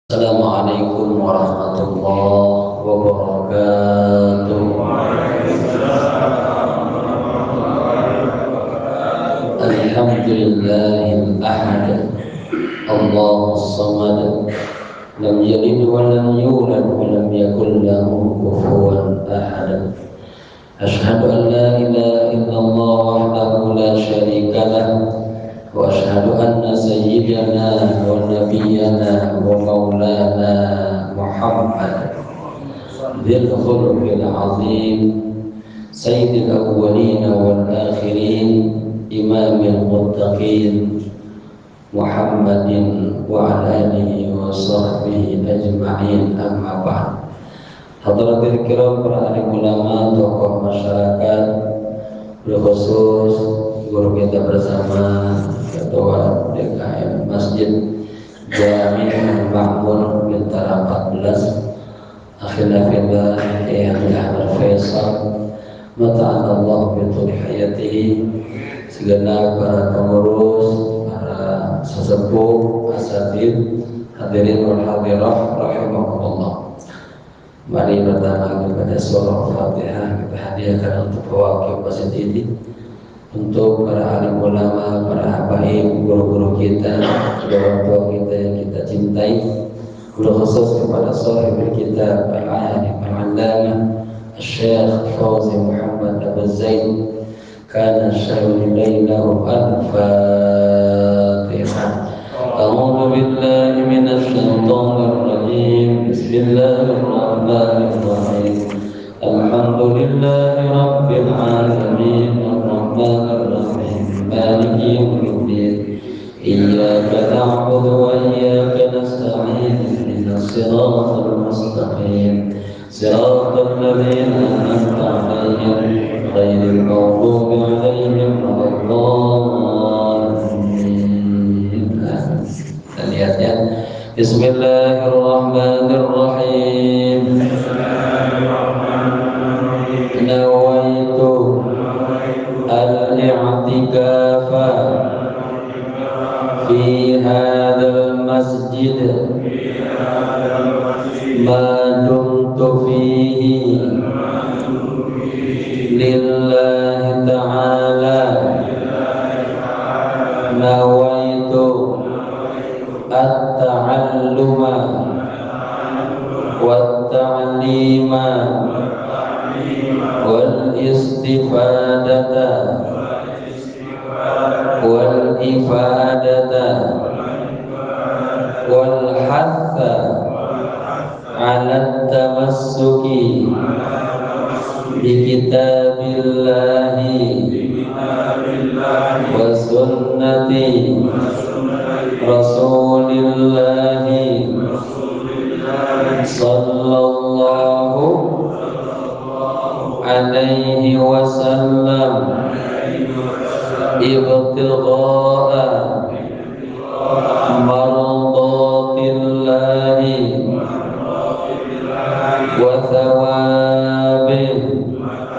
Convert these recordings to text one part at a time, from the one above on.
Assalamualaikum warahmatullahi wabarakatuh. Alhamdulillahil ahad, Allahus samad, lam yalid wa lam yulad wa lam yakul lahu kufuwan ahad. Asyhadu an la ilaha illallah wahdahu la syarika lah, wa asyhadu anna sayyidana wa nabiyyana wa maulana Muhammad dzil khuluqil azim sayyidil awwalin wal akhirin imamil muttaqin Muhammadin wa ala alihi wa sahbihi ajma'in, amma ba'd. Hadirin kiram, para alim ulama, tokoh masyarakat, khusus guru kita bersama Ketua DKM Masjid Jami' Makmur Bintara 14, akhirnya fillah yang Ahmad Faisal mata'anallah bitul hayatihi, segenap para pengurus, para sesepuh, asatid, hadirin wal hadirah rahimakumullah. Mari pertama kepada surah Fatihah kita hadiahkan untuk pewakil masjid ini, untuk para alim ulama, para habaib, guru-guru kita, orang tua kita yang kita cintai, khusus kepada sahib kita al-alim al-allamah Syekh Fauzi Muhammad Abu Zaid kana syai'un laylahu al-Fatihah. A'udzu billahi minasy syaithanir rajim. Bismillahirrahmanirrahim. Alhamdulillahi rabbil alamin, arrahmanir rahim, maliki yaumiddin. Iyyaka na'budu wa iyyaka nasta'in. Ihdinas siratal mustaqim. Siratal ladzina an'amta 'alaihim ghairil maghdubi 'alaihim waladdallin. Kita lihat ya. Bismillahirrahmanirrahim. Nawaitu al-i'tikafa fi hadzal masjid ma dumtu fihi lillahi ta'ala. Nawaitu at-ta'alluma wat-ta'lima wal-istifadata wal-ifadata wal-hatha ala tamassuki bi kitabillahi wa sunnati rasulillahi sallallahu alaihi wasallam ibtigha'a mardatillahi wa thawabihi.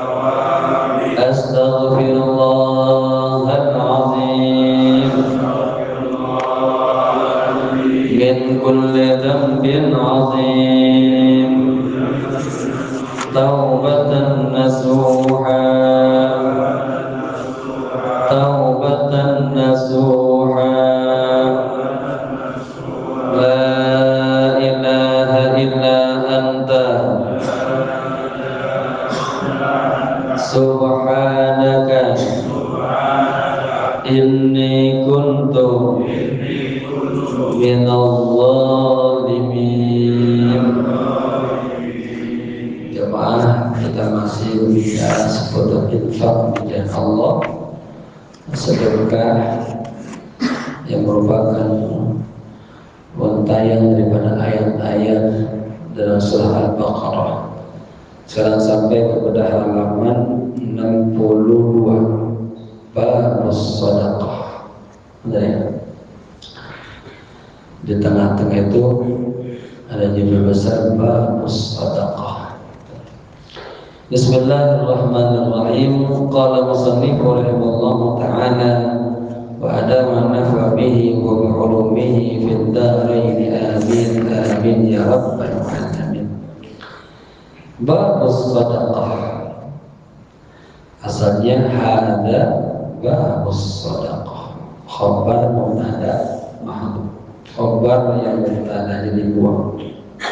Astaghfirullahal azim min kulli dhanbin azim, taubatan nasuha, taubatan nasuha. La ilaha illa anta subhanaka inni kuntu minadh dhalimin. Jemaah, kita masih bicara seputar infak di jalan Allah, sedekah yang merupakan untaian daripada ayat-ayat dalam surah Al-Baqarah. Sekarang sampai kepada halaman 62, babus shadaqah. Di tengah-tengah itu ada judul besar babus shadaqah. Bismillahirrahmanirrahim. Qala musannif rahimahullah ta'ala وأدام النفع به وبعلومه في الدارين آمين آمين يا رب العالمين. باب الصدقة asalnya hada babus sadaqah, khabar mubtada mahdhuf, khabar yang mubtada dibuang.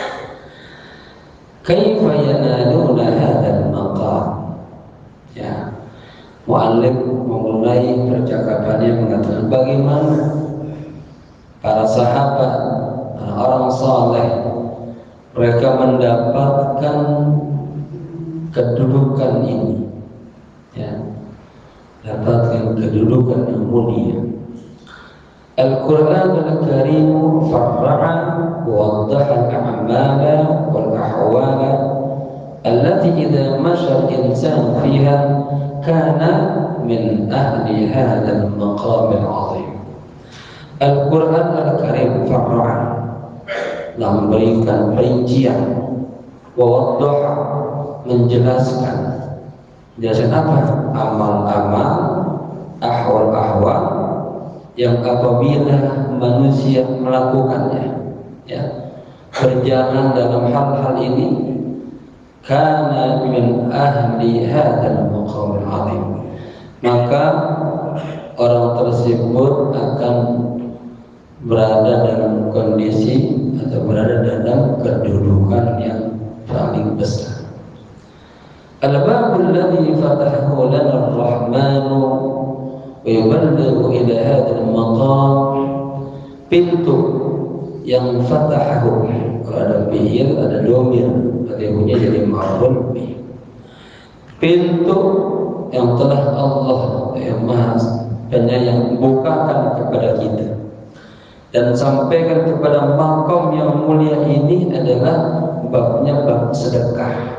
Kaifa yanaluna hadzal maqam? Ya, muallif memulai percakapannya mengatakan bagaimana para sahabat, orang saleh, mereka mendapatkan kedudukan ini. Ya, dapatkan kedudukan yang mulia. Al-Quran Al-Karim farra'a wa waddaha al-a'mala wal ahwala allati idza masha al-insan fiha kana min ahli hadha al-maqam al-'azim. Al-Quran Al-Karim farra'a, memberikan perincian, wa waddaha, menjelaskan. Jelaskan apa? Amal-amal, ahwal-ahwal yang apabila manusia melakukannya, ya, berjalan dalam hal-hal ini, kana min ahli hadzal maqam al-'azim, maka orang tersebut akan berada dalam kondisi atau berada dalam kedudukan yang paling besar. Al-babul ladzi fatahahu lana ar-Rahmanu wa yuballighu ila hadzal maqam, pintu yang fatahahu, kalau ada fi'il ada dhamir, artinya jadi maf'ul bih. Pintu yang telah Allah yang Maha Penyayang bukakan kepada kita dan sampaikan kepada maqam yang mulia ini adalah babnya bab sedekah.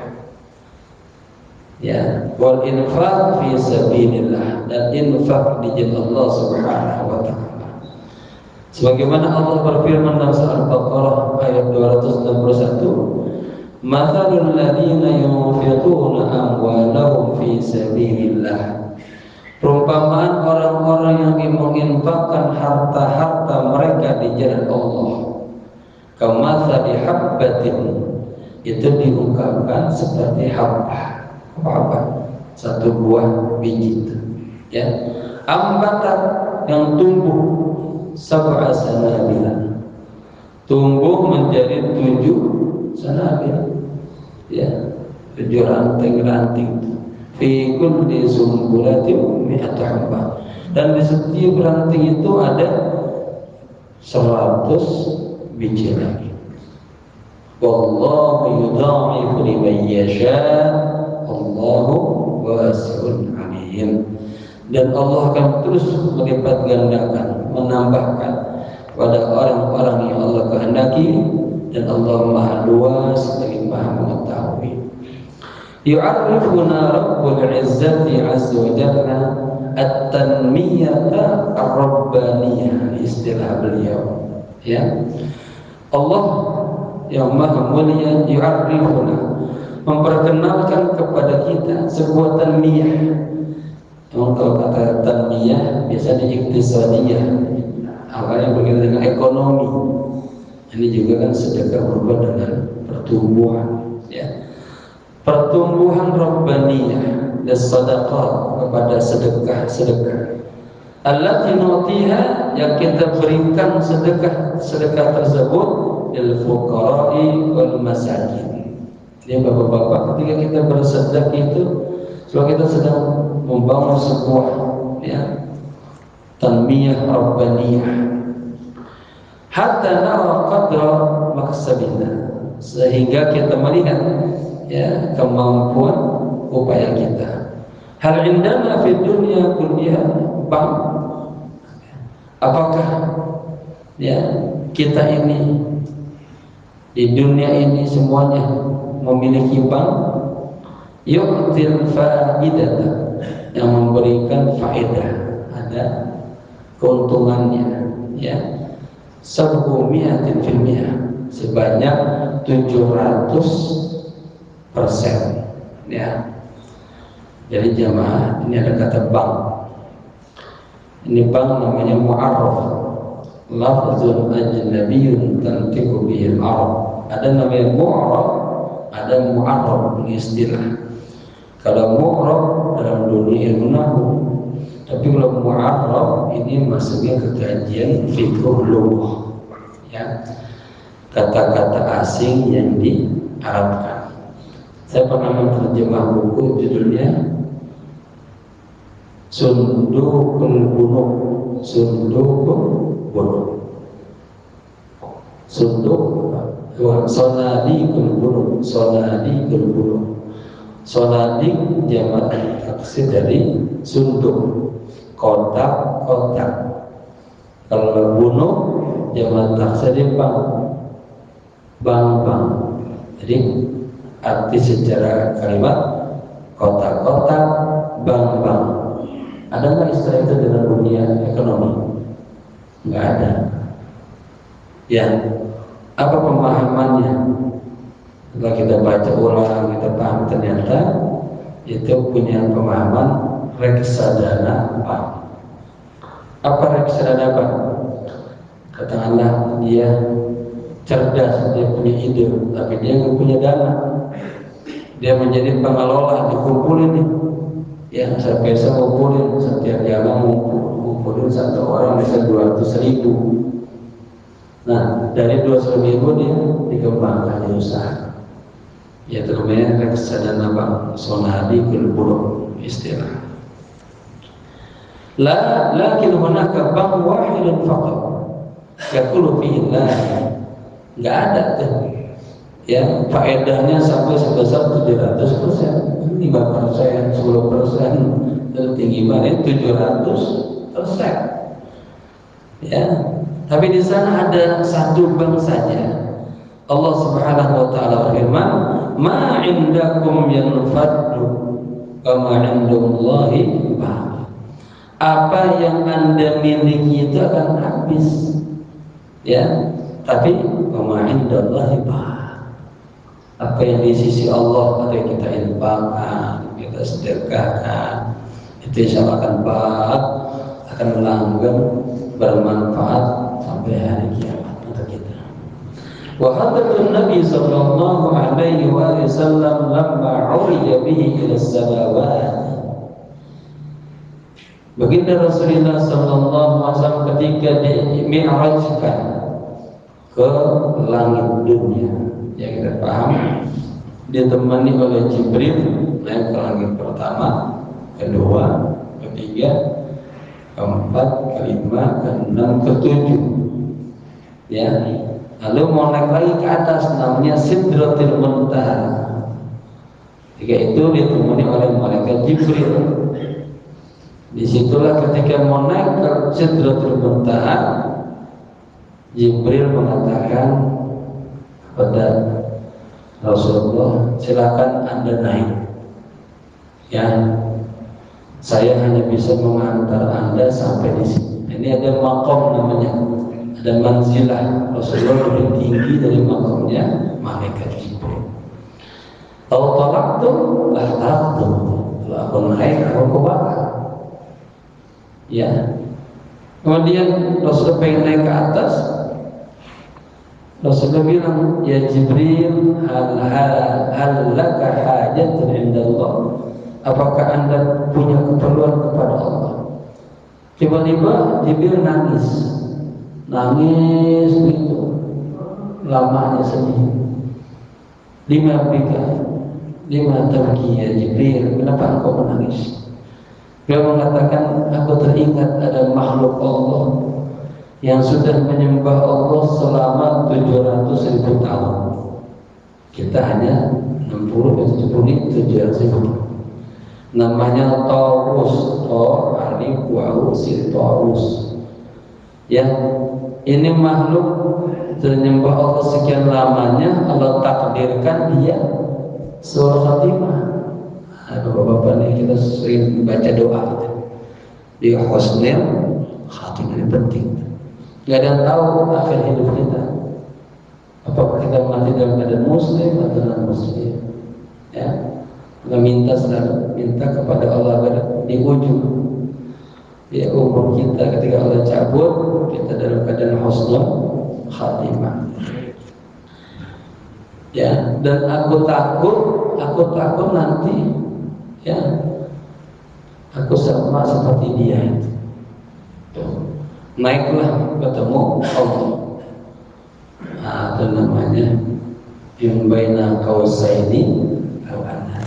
Ya, wal infaq fi sabilillah, dan infak di jalan Allah Subhanahu wa taala. Sebagaimana Allah berfirman dalam surah Al-Baqarah ayat 261, "Matsalul ladzina yunfiquna amwalahum fi sabilillah." Perumpamaan orang-orang yang menginfakkan harta-harta mereka di jalan Allah. Kamatsali habbatin, itu diungkapkan seperti habbah. Apa? Satu buah biji, ya. Ambatan yang tumbuh sab'a sanabila, tumbuh menjadi 7 sanabil, ya, 7 ranting-ranting. Fi kulli sumbulatin mi'atu habba, dan di setiap ranting itu ada 100 biji lagi. Wallahu yudha'ifu liman yasha', Allahu wasi'un alim. Dan Allah akan terus melipat gandakan, menambahkan pada orang-orang yang Allah kehendaki, dan Allah Maha luas lagi Maha mengetahui. Yu'arrifuna Rabbul Izzati Azza wa Jalla at-tanmiyata ar-rabbaniyah, istilah beliau, ya. Allah yang Maha Mulia yu'arrifuna, memperkenalkan kepada kita sebuah tanmiyah. Kalau kata tanmiyah biasanya iktisadiyah, awalnya berkaitan dengan ekonomi. Ini juga kan sedekah berubah dengan pertumbuhan, ya. Pertumbuhan rabbaniyah dan sedekah kepada sedekah. Allati nutiha, yang kita berikan sedekah tersebut lil fuqara'i wal masakin. Ya bapak-bapak, ketika kita bersedekah itu sebab kita sedang membangun sebuah, ya, tanmiyah rabbaniyah, hatta nara qadra maksabina, sehingga kita melihat, ya, kemampuan upaya kita. Hal indana fi dunya kulliha bang, apakah, ya, kita ini di dunia ini semuanya memiliki bank yu'til faidata, yang memberikan faedah, ada keuntungannya, ya, 700%, sebanyak 700%, ya. Jadi jamaah, ini ada kata bank. Ini bang namanya mu'arraf, lafzun ajnabiyyun tantiqu bihi al-arab. Ada namanya mu'arraf, ada mu'arraf, ini istilah. Kalau mu'arraf dalam dunia ilmu nahwu, tapi kalau mu'arraf ini masuknya ke kajian fiqh lughah, ya, kata-kata asing yang diarabkan. Saya pernah menerjemah buku judulnya Sundukul Bunuk, Sundukul Bunuk, Sunduk, Sonadikul Bunuk, Sonadikul Bunuk. Sonadik jamak taksir dari sunduk, kotak-kotak. Kalau bunuk jamak taksir dari bang. Jadi arti secara kalimat kotak-kotak, bang. Ada nggak istilah itu dalam dunia ekonomi? Nggak ada. Ya, apa pemahamannya? Setelah kita baca ulang, kita paham ternyata itu punya pemahaman reksadana bank. Apa reksadana bank? Katakanlah dia cerdas, dia punya ide, tapi dia nggak punya dana. Dia menjadi pengelola, dikumpulin nih. Ya, sampai saya ngumpulin setiap jam ngumpulin satu orang bisa 200.000. Nah, dari 200.000 dia dikembangkan di usaha. Ya, namanya reksadana bank, sonadikul bunuk istilah. Lakin hunaka bank wahidun faqat yaqulu fihi la. Enggak ada tuh. Ya, faedahnya sampai sebesar 700%, 5%, 10%, tertinggi banget 700%. Ya, tapi di sana ada satu bank saja. Allah Subhanahu wa taala berfirman, "Ma 'indakum yanfaddu wa ma 'indallahi baq." Apa yang Anda miliki itu akan habis. Ya, tapi wa ma 'indallahi baq. Apa yang di sisi Allah, ada yang kita infakkan, kita sedekahkan, itu insya Allah akan baq, akan langgeng, bermanfaat sampai hari kiamat untuk kita. Wa hadatun Nabi sallallahu alaihi wasallam lamma 'urija bihi ila as-samawat. Baginda Rasulullah sallallahu alaihi wasallam ketika di-mi'rajkan ke langit dunia, yang kita paham ditemani oleh Jibril naik ke langit pertama, kedua, ketiga, keempat, kelima, keenam, ketujuh. Ya, lalu mau naik lagi ke atas, namanya Sidratul Muntaha. Jika itu ditemani oleh malaikat Jibril. Disitulah ketika mau naik ke Sidratul Muntaha, Jibril mengatakan kepada Rasulullah, silakan Anda naik. Ya, saya hanya bisa mengantar Anda sampai di sini. Ini ada makom namanya, ada manzilah. Rasulullah lebih tinggi dari makomnya malaikat Jibril. Tahu tolak tuh, lah takut. Kalau aku naik, aku kebakar. Ya. Kemudian Rasulullah pengen naik ke atas. Rasulullah bilang, ya Jibril, hal laka hajatun indallah. Apakah Anda punya keperluan kepada Allah? Tiba-tiba Jibril nangis begitu, lamanya sedih. 5 tabki ya Jibril, kenapa engkau menangis? Dia mengatakan, aku teringat ada makhluk Allah yang sudah menyembah Allah selama 700.000 tahun. Kita hanya 60 70 700.000. Namanya Taurus, alif wa usil Taurus. Ya, ini makhluk menyembah Allah sekian lamanya, Allah takdirkan dia surah Fatimah. Bapak-bapak ini kita sering baca doa di husnul khatimah, ini penting. Gak ada yang tahu akhir hidup kita, apakah kita mati dalam keadaan muslim atau non muslim. Ya, kita minta kepada Allah di ujung ya umur kita ketika Allah cabut, kita dalam keadaan husnul khatimah. Ya, dan aku takut nanti ya aku sama seperti dia itu. Naiklah ketemu Allah. Nah, itu namanya yang baina kausaini al-anhar.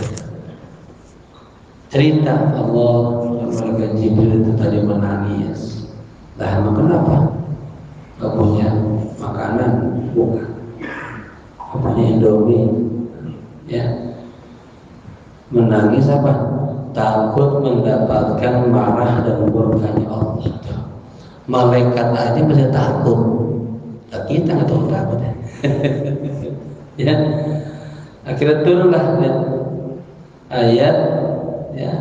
Cerita Allah malaikat Jibril itu tadi menangis. Lah, emang kenapa? Gak punya makanan? Bukan. Gak punya Indomie? Ya. Menangis apa? Takut mendapatkan marah dan murkanya Allah. Malaikat aja masih takut. Nah, kita nggak tahu takut ya. Ya. Akhirnya turunlah ayat ya.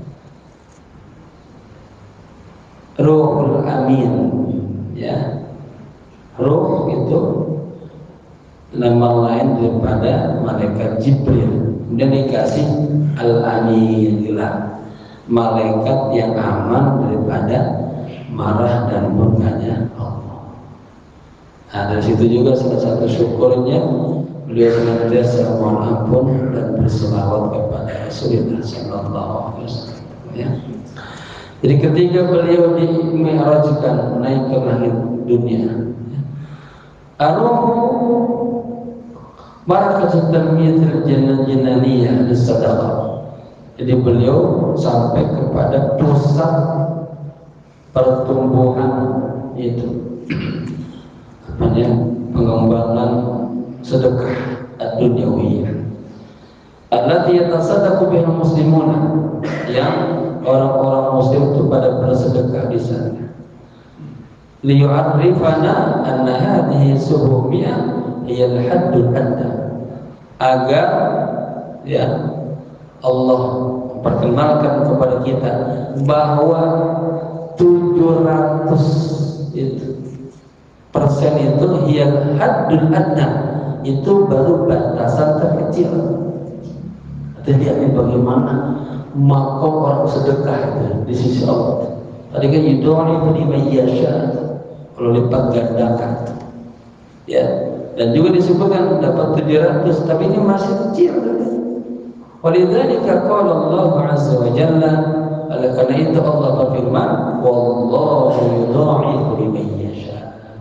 Ruhul Amin ya. Ruh itu nama lain daripada malaikat Jibril. Kemudian dikasih Al-Amin, malaikat yang aman daripada marah dan murkanya Allah. Nah, dari situ juga salah satu syukurnya beliau senantiasa mohon ampun dan berselawat kepada Rasulullah Sallallahu Alaihi Wasallam. Ya. Jadi ketika beliau di-mi'rajkan naik ke langit dunia, aruhu barakatut tanmiyatil jinaniyah as-sadaqah. Jadi beliau sampai kepada pusat pertumbuhan itu pengembangan sedekah ad-dunyawiyah allati yatasaddaqu biha muslimun, yang orang-orang muslim itu pada bersedekah di sana. Liyu'arrifana anna hadhihi suhumiyah hiya al-haddul adna, agar ya Allah perkenalkan kepada kita bahwa 700 persen itu hiya haddul adna, itu baru batasan terkecil. Jadi bagaimana makom orang sedekah itu di sisi Allah. Tadi kan yudha'afu liman yasha, kalau lipat gandakan. Ya, dan juga disebutkan dapat 700, tapi ini masih kecil. Walidzalika qala Allah 'azza wa jalla, oleh karena itu Allah berfirman, wallahu yudha'ifu liman yasha.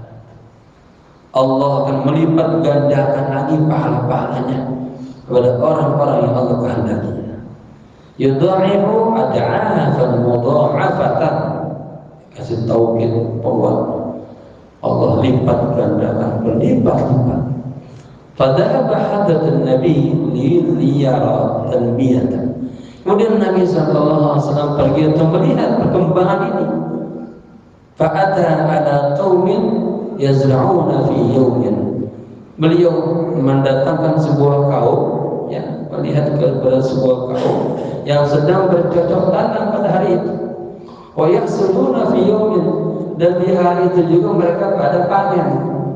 Allah akan melipat gandakan lagi pahala-pahalanya kepada orang-orang yang Allah kehendaki. Yudha'ifu ad'afan mudha'afatan, kasih tauhid bahwa Allah lipat gandakan berlipat-lipat. Fadhahaba hadatun Nabi liyara tanbiyatan. Kemudian Nabi SAW pergi untuk melihat perkembangan ini. Fa'ata ala qaumin yazra'una fi yawmin. Beliau mendatangkan sebuah kaum, ya, melihat kepada sebuah kaum yang sedang bercocok tanam pada hari itu. Wa yahsuduna fi yawmin, dan di hari itu juga mereka pada panen.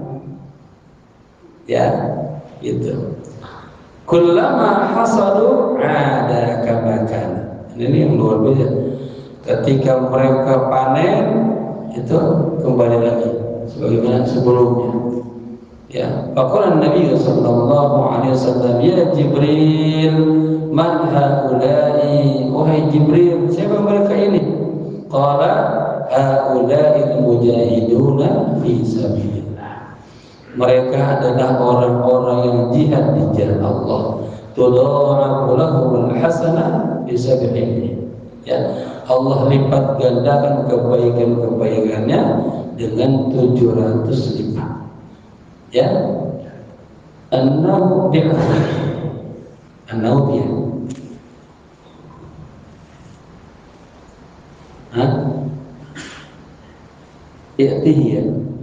Ya, itu. Kullama hasadu ada kamakan. Ini yang luar biasa. Ketika mereka panen, itu kembali lagi sebagaimana sebelumnya. Ya, faqala Nabi sallallahu alaihi wasallam, ya Jibril, man haula'i, wahai Jibril, siapa mereka ini? Qala haula'il mujahiduna fi sabilillah. Mereka adalah orang-orang yang jihad di jalan Allah. Tudha'afu lahumul hasanah bi sab'in. Ya, Allah lipat gandakan kebaikan-kebaikannya dengan 700 lipat. Ya, an-naw dia ya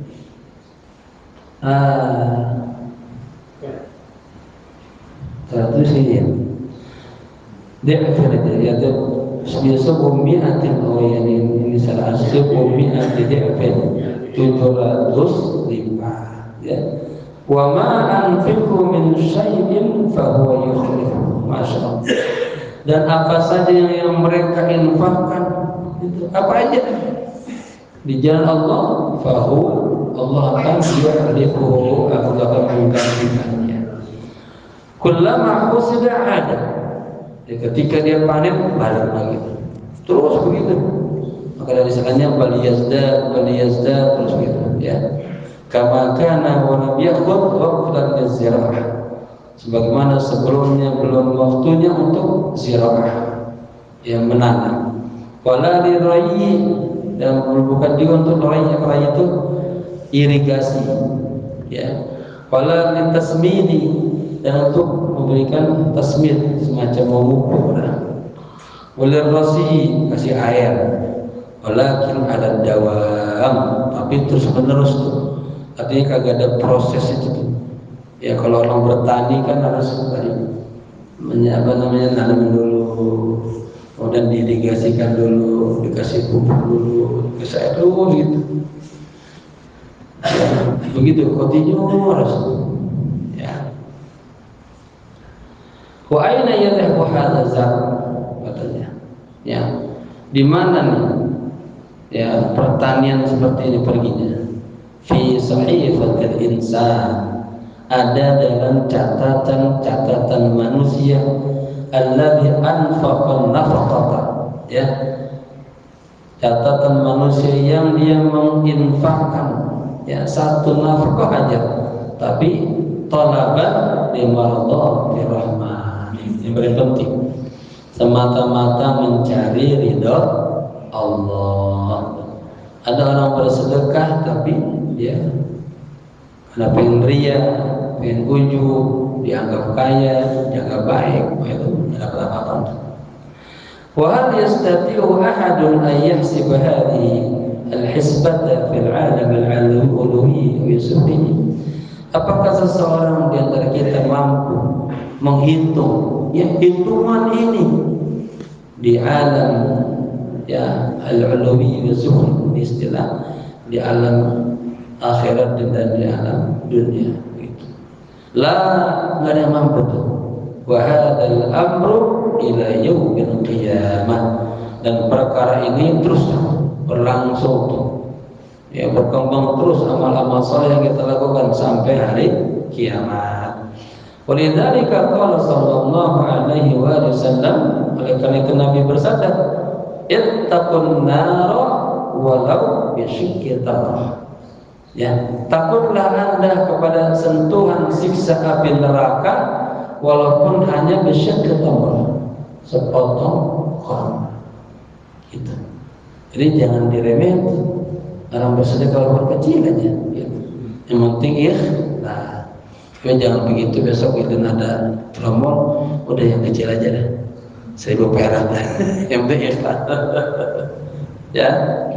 terus ini dia akhirnya yaitu sebelum mi'atin, ini salah sebelum mi'atin dia akhirnya 700 lipat. Ya, wa ma anfiqu min syai'in fa huwa yukhlifu. Masyaallah. Dan apa saja yang mereka infakkan, Itu apa aja di jalan Allah, Allah akan yuhlifuhu, Allah akan menggantikannya. Kullama husida ada, ketika dia panen balik lagi, terus begitu. Maka dari sananya baliyazda terus begitu, ya. Kama kana wa lam yakhud waqtan lizirah, sebagaimana sebelumnya belum waktunya untuk zirah, yang menanam. Wala lirayi, dan bukan juga untuk rayi itu irigasi, ya. Wala litasmidi, dan untuk memberikan tasmid, semacam memupuk. Wala rasi, kasih air. Walakin ada dawam, tapi terus menerus tuh. Artinya kagak ada proses itu tuh. Ya kalau orang bertani kan harus nanam dulu, kemudian diirigasikan dulu, dikasih pupuk dulu, dikasih air dulu gitu. Ya, begitu harus. Ya. Wa aina yadhhabu hadza zar, katanya. Ya. Di mana nih? Ya, pertanian seperti ini perginya. Fi sahifatil insan, ada dalam catatan manusia alladzi anfaqa nafaqata, ya, catatan manusia yang dia menginfakkan, ya, satu nafkah aja, tapi talaban limarḍati rahman, yang paling penting, semata-mata mencari ridha Allah. Ada orang bersedekah tapi dia karena pengen ria, pengen ujub, dianggap kaya, dianggap baik, itu dapat apa-apa. Wa hal yastati'u ahadun an yahsib hadhihi al-hisbata fil 'alam al-'uluwi wa yusbihi. Apakah seseorang di antara kita mampu menghitung, ya, hitungan ini di alam, ya, al-'uluwi wa yusbihi, istilah di alam akhirat dan di alam dunia gitu. Nggak ada yang mampu tuh. Wa hadzal amru ila yaumil qiyamah, dan perkara ini terus berlangsung tuh, ya, berkembang terus amal-amal saleh yang kita lakukan sampai hari kiamat. Walidzalika qala sallallahu alaihi wasallam, oleh karena itu Nabi bersabda, ittaqun nara walau bisyikki tamrah. Ya, takutlah Anda kepada sentuhan siksa api neraka walaupun hanya bisyikki tamrah, sepotong korma. Gitu. Jadi jangan diremehkan. Orang bersedekah walaupun kecil aja. Gitu. Yang penting ikhlas. Tapi jangan begitu besok itu ada promo, udah yang kecil aja dah. 1000 perak dah. Yang penting ikhlas. Ya.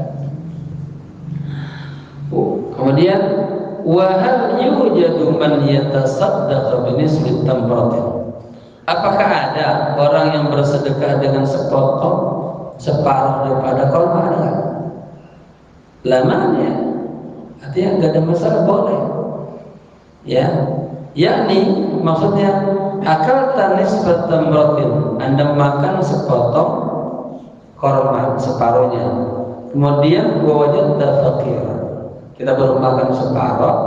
Kemudian wa hal yujadu man yatasaddaq bi nisfi tamratin. Apakah ada orang yang bersedekah dengan separuh daripada korma? Ada? Lamanya, artinya enggak ada masalah, boleh. Ya, yakni maksudnya akal nisbat tamratin, Anda makan sepotong korma separuhnya, kemudian wajadta faqiran, kita baru makan separuh,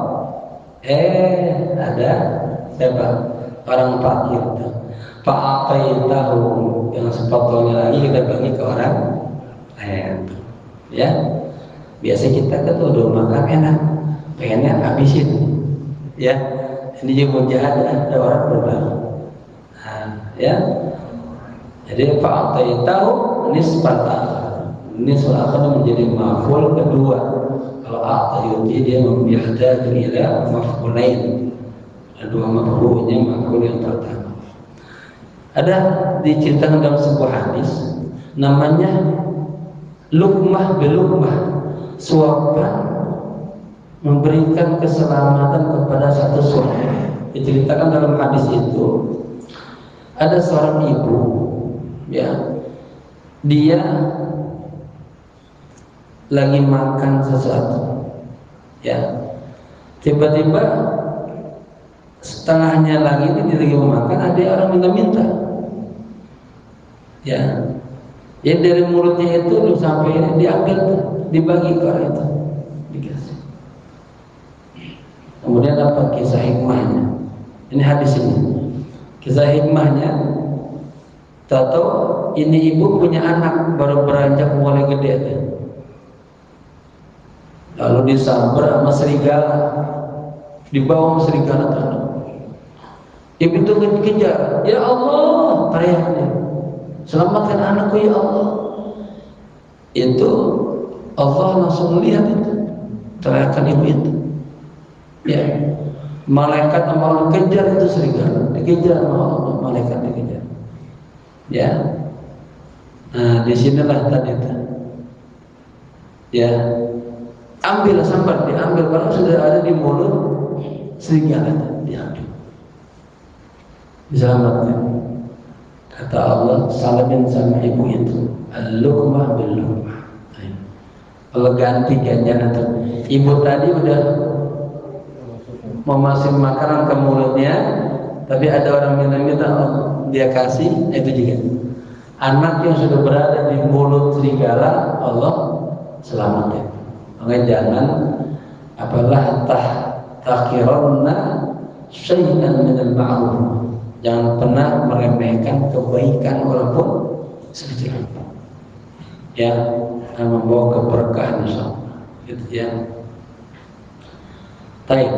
ada siapa? Orang fakir. Fa'ataitahu, yang sepotongnya lagi kita bagi ke orang lain. Ya, biasa kita kan udah makan enak, pengennya habisin. Ya, ini juga jahat, ada orang berbagi. Ya, jadi fa'ataitahu nisbatan, nisbatan menjadi maf'ul kedua. Kalau a'tayuti dia membiahda ila maf'ulain, ada dua maf'ulnya, maf'ul yang pertama. Ada diceritakan dalam sebuah hadis namanya lukmah bilukmah, suapan memberikan keselamatan kepada satu suami. Diceritakan dalam hadis itu ada seorang ibu, ya, dia lagi makan sesuatu, ya, tiba-tiba setengahnya lagi ini dia lagi mau makan, ada orang minta-minta, ya, Yang dari mulutnya itu lu sampai ini diambil tuh, dibagi ke orang itu, dikasih. Kemudian apa kisah hikmahnya? Ini hadis ini. Kisah hikmahnya, tahu ini ibu punya anak baru beranjak mulai gede tuh. Lalu disambar sama serigala, dibawa sama serigala tuh. Ibu itu kejar, ya Allah, teriaknya, selamatkan anakku ya Allah. Itu Allah langsung melihat itu teriakan ibu itu. Ya, malaikat amal kejar itu serigala, dikejar sama Allah, malaikat dikejar. Ya, nah disinilah tadi itu. Ya, ambil sambar, diambil kalau sudah ada di mulut serigala, diambil. Diselamatkan. Kata Allah, salamin sama ibu itu, al-luqmah bil-luqmah. Allah ganti ganjaran itu. Ibu tadi udah memasukkan makanan ke mulutnya, tapi ada orang minta dia kasih, itu juga. Anak yang sudah berada di mulut serigala, Allah selamatkan. Makanya jangan apalah tahqiranna syai'an minal ma'ruf. Jangan pernah meremehkan kebaikan walaupun sedikit. Ya, akan membawa keberkahan insyaallah. Gitu ya. Baik.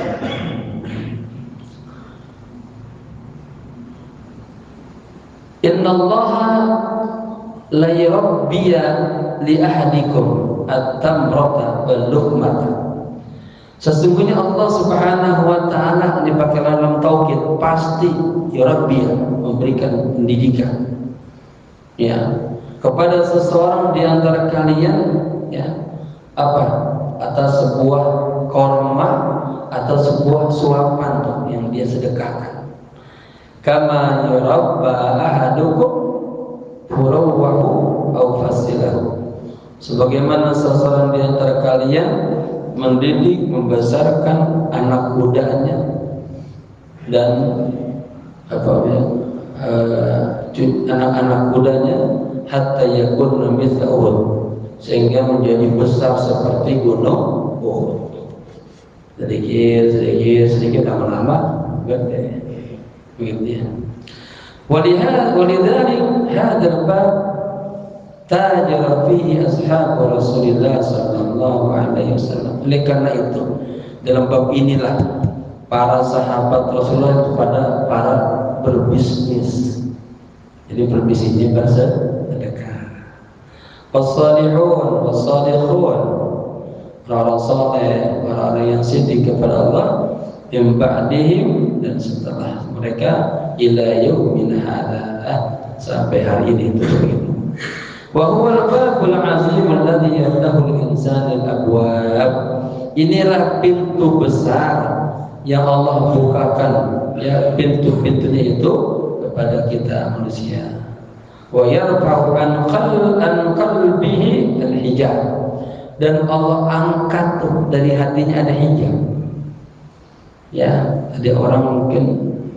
Innallaha la yurabbiya li ahadikum at-tamrata wal luqmata. Sesungguhnya Allah Subhanahu wa taala dipakai dalam tauhid pasti yurabbiya, memberikan pendidikan ya kepada seseorang di antara kalian ya apa atas sebuah korma atau sebuah suapan tuh yang dia sedekahkan. Kama yurabba ahadukum furawahu aw fasilahu. Sebagaimana seseorang di antara kalian mendidik, membesarkan anak mudanya dan anak-anak mudanya hatta yakun mithla Uhud, sehingga menjadi besar seperti gunung Uhud. Sedikit lama-lama gede. Begitu ya. Walidzalik hadzal bab tajara fihi ashabu Rasulillah sallallahu alaihi wasallam. Oleh karena itu dalam bab inilah para sahabat Rasulullah kepada para berbisnis. Jadi berbisnisnya bersedekah. Wassalihun wassalihun, orang saleh, orang yang siddiq kepada Allah, yang ba'dihim, dan setelah mereka ila yaumin hadza, sampai hari ini itu begitu. Wa huwa al-babul azim alladhi yaftahu al-insan al-abwab. Inilah pintu besar yang Allah bukakan ya, pintu-pintunya itu kepada kita manusia. Wa yarfa'u an qalbihi al-hijab, dan Allah angkat tuh dari hatinya ada hijab. Ya, ada orang mungkin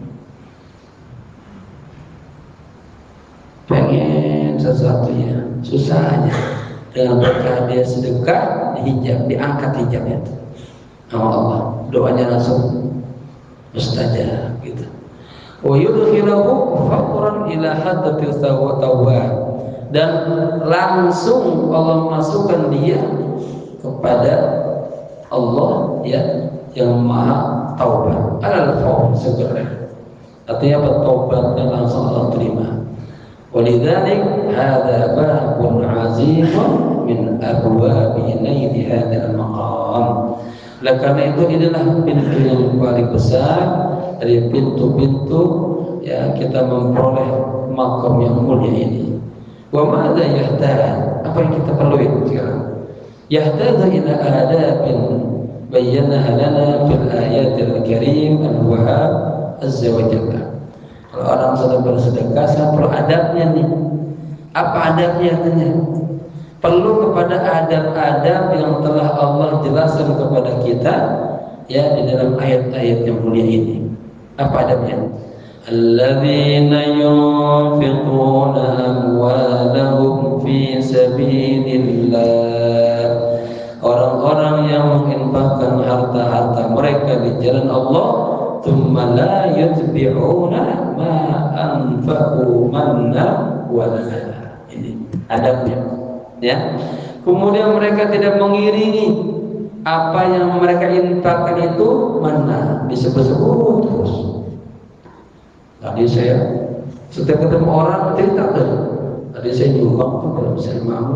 pengen sesuatu ya, susah aja. Dengan berkah dia sedekah, hijab, diangkat hijabnya itu sama Allah. Doanya langsung mustajab gitu. Wa yudkhiluhu faqran ila haddatil tawwab, dan langsung Allah masukkan dia kepada Allah ya yang maha taubat. Al-fawz segera. Artinya bertobat dan langsung Allah terima. Walidzalik hadza babun azimun min abwabi naili hadzal maqam. Oleh karena itu inilah pintu yang paling besar dari pintu-pintu ya kita memperoleh makam yang mulia ini. Wa madza yahtaj? Apa yang kita perlu sekarang? Yahtaju ila adabin bayyanaha lana fil ayatil karim al-wahhab azza wa jalla. Kalau orang sudah bersedekah, saya perlu adabnya nih. Apa adabnya katanya? Perlu kepada adab-adab yang telah Allah jelaskan kepada kita ya di dalam ayat-ayat yang mulia ini. Apa adabnya? alladzina yunfiquna amwalahum fi sabilillah, orang-orang yang menginfakkan harta-harta mereka di jalan Allah, thumma la yutbi'una ma anfaqu manna wa adha. Ini adabnya, ya. Kemudian mereka tidak mengiringi apa yang mereka infakkan itu mana disebut-sebut terus. Tadi saya setiap ketemu orang cerita tadi saya nyumbang tuh kalau misalnya mau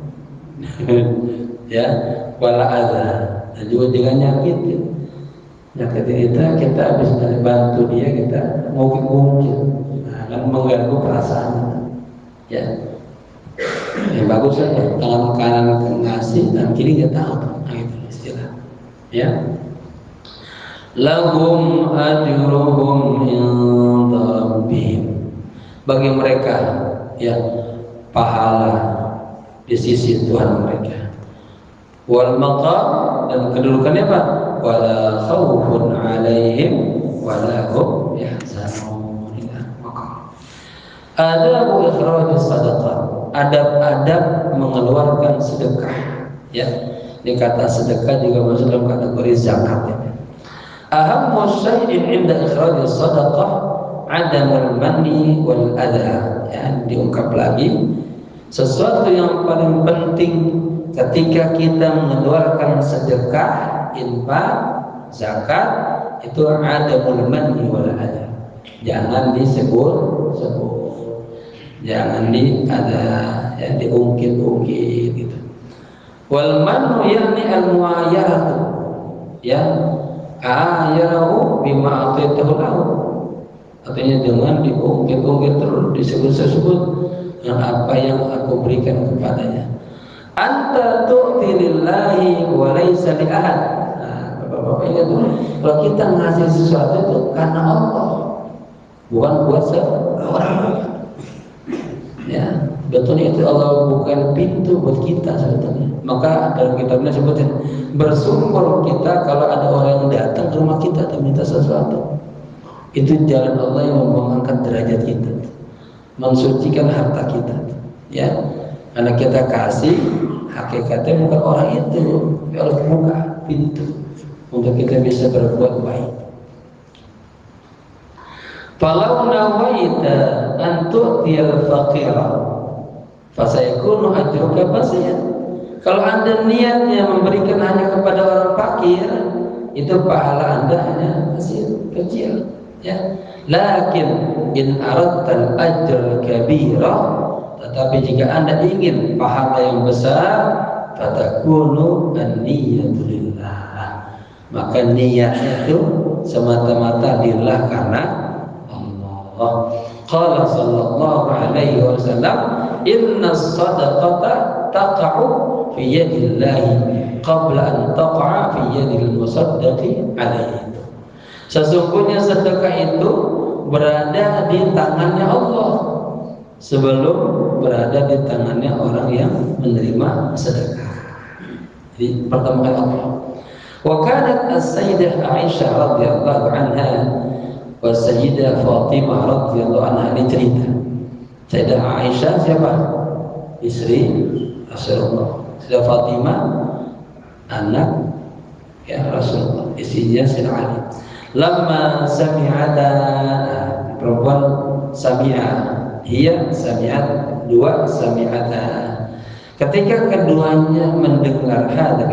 ya, wala adha, dan juga jangan nyakitin kita habis bantu dia kita mungkin akan mengganggu perasaannya, ya. Yang bagus saja tangan kanan ngasih dan kiri dia tahu, nah itu istilah, ya. Lahum ajruhum inda rabbihim, bagi mereka ya pahala di sisi Tuhan mereka. Wal maqam, dan kedudukannya apa? Wala khaufun alaihim wala hum yahzanun. Adabu ikhrajus sadaqah, adab-adab mengeluarkan sedekah, ya. Ini kata sedekah juga masuk dalam kategori zakat, ya. Ahammu syai'in 'inda ikhrajus sadaqah adamul manni wal adha, ya. Diungkap lagi, sesuatu yang paling penting ketika kita mengeluarkan sedekah, infak, zakat, itu adamul manni wal adha. Jangan disebut-sebut, jangan ya diungkit-ungkit gitu. Wal manu yakni al muayyaratu, ya, ayarahu bima ataitahu lahu, artinya dengan diungkit-ungkit terus disebut-sebut dengan apa yang aku berikan kepadanya. Anta tu'ti lillahi wa laysa li ahad. Nah, Bapak-bapak ingat dulu, kalau kita ngasih sesuatu itu karena Allah, bukan buat orang. Ya, betulnya itu Allah bukan pintu buat kita sebetulnya. Maka dalam kitabnya sebutin, bersyukur kita kalau ada orang yang datang ke rumah kita dan minta sesuatu. Itu jalan Allah yang mengangkat derajat kita, mensucikan harta kita, ya. Karena kita kasih, hakikatnya bukan orang itu, Allah buka pintu untuk kita bisa berbuat baik. Falau nawaita an tu'tiyal faqira fasayakunu ajruka basiyan. Kalau Anda niatnya memberikan hanya kepada orang fakir, itu pahala Anda hanya kecil, ya. Lakin in aradtal ajral kabira, tetapi jika Anda ingin pahala yang besar, fatakunu an-niyatu lillah, maka niatnya itu semata-mata lillah, karena Qala sallallahu alaihi wasallam, inna sadaqata taqa'u fi yadillahi qabla an taqa'a fi yadil musaddaqi alaihi. Sesungguhnya sedekah itu berada di tangannya Allah sebelum berada di tangannya orang yang menerima sedekah. Jadi pertama kali Allah. Wa kanat as-sayyidah Aisyah radhiyallahu anha wa Sayyidah Fatimah radhiyallahu anha, ini cerita. Sayyidah Aisyah siapa? Istri Rasulullah. Sayyidah Fatimah anak ya Rasulullah, istrinya Sayyidina Ali. Lamma sami'ata, perempuan sami'ah, hiya sami'at, dua sami'ata. Ketika keduanya mendengar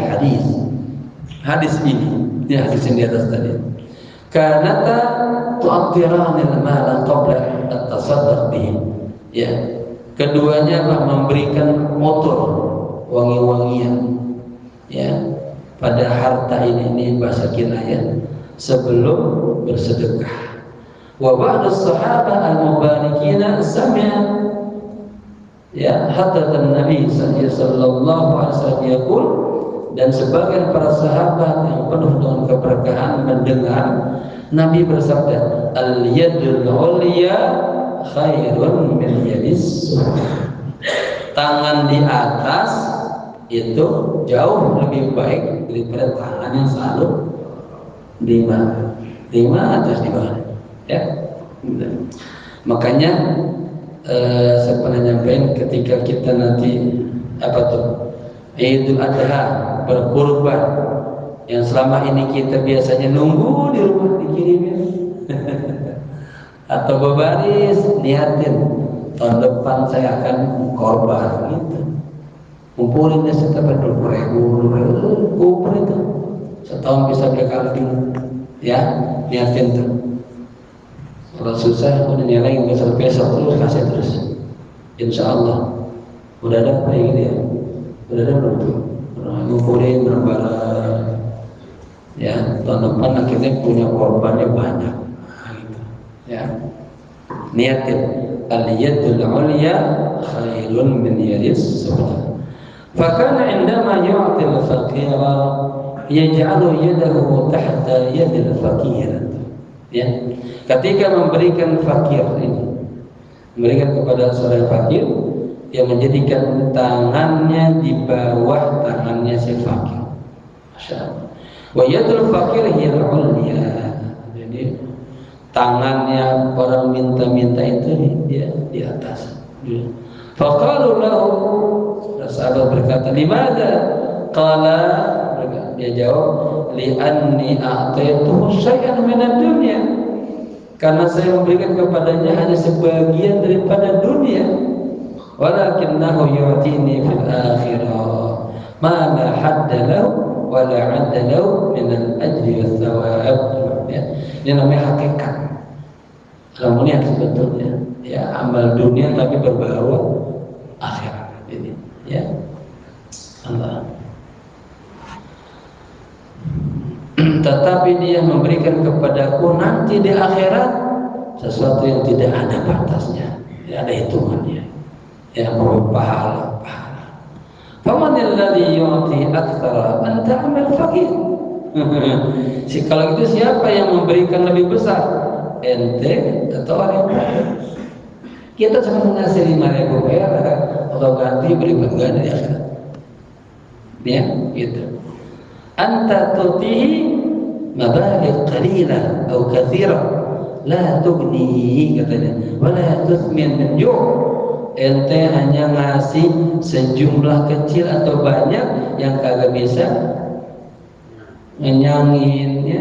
hadis ini, ya hadis yang di atas tadi. Kanata tu'attiranil mala qabla at-tasaddaq bihi. Ya, keduanya memberikan motor wangi-wangian, ya, pada harta ini bahasa kinayah sebelum bersedekah. Wa ba'du sahabah al-mubarikina sami'a, ya, hatta Nabi sallallahu alaihi wasallam yaqul, dan sebagian para sahabat yang penuh dengan keberkahan mendengar Nabi bersabda, al-yadul ulya khairun min yadis sufla. Tangan di atas itu jauh lebih baik daripada tangan yang selalu di bawah. Di atas, di bawah, ya. Makanya saya pernah nyampaikan ketika kita nanti apa tuh Idul Adha berkurban, yang selama ini kita biasanya nunggu di rumah dikirimin atau berbaris, niatin tahun depan saya akan korban gitu. Kumpulin deh sekitar 20.000 kumpul itu setahun bisa beli kambing ya, niatin tuh. Kalau susah udah nilai besok terus kasih terus, insya Allah udah ada kayak gitu ya, udah ada belum tuh ngumpulin berbarang ya, tahun depan akhirnya punya korbannya banyak gitu. Ya, niatin al-yadul ulya khairun min yadis sufla. Fakana indama yu'til faqira yaj'alu yadahu tahta yadil faqir. Ya, ketika memberikan fakir ini, memberikan kepada seorang fakir, yang menjadikan tangannya di bawah tangannya si fakir. Masya Allah. Wa yadul fakir hiya al-ulya. Jadi tangannya orang minta-minta itu dia di atas. Faqalu lahu, sahabat berkata, "Limadza?" Qala, dia jawab, "Li'anni a'taituhu syai'an minad dunya." Karena saya memberikan kepadanya hanya sebagian daripada dunia. Walakinnahu yu'tini fil akhirah ma la hadda lahu wa la 'adda lahu min al-ajri was thawab. Ya, ini namanya hakikat. Namun yang sebetulnya ya amal dunia tapi berbawa akhirat ini ya. Allah. Tetapi dia memberikan kepadaku nanti di akhirat sesuatu yang tidak ada batasnya, tidak ada hitungannya, yang berpahala. Famanil ladzi yu'ti aktsara anta amal faqir. Kalau itu siapa yang memberikan lebih besar, ente atau orang kaya? Kita cuma ngasih 5.000 perak atau ganti berlipat ganda di akhirat. Ya, gitu. Anta tutihi mabaligh qalilah atau katsirah la tughni, katanya, wala tuthmin min ju'. Ente hanya ngasih sejumlah kecil atau banyak yang kagak bisa ngenyangin ya,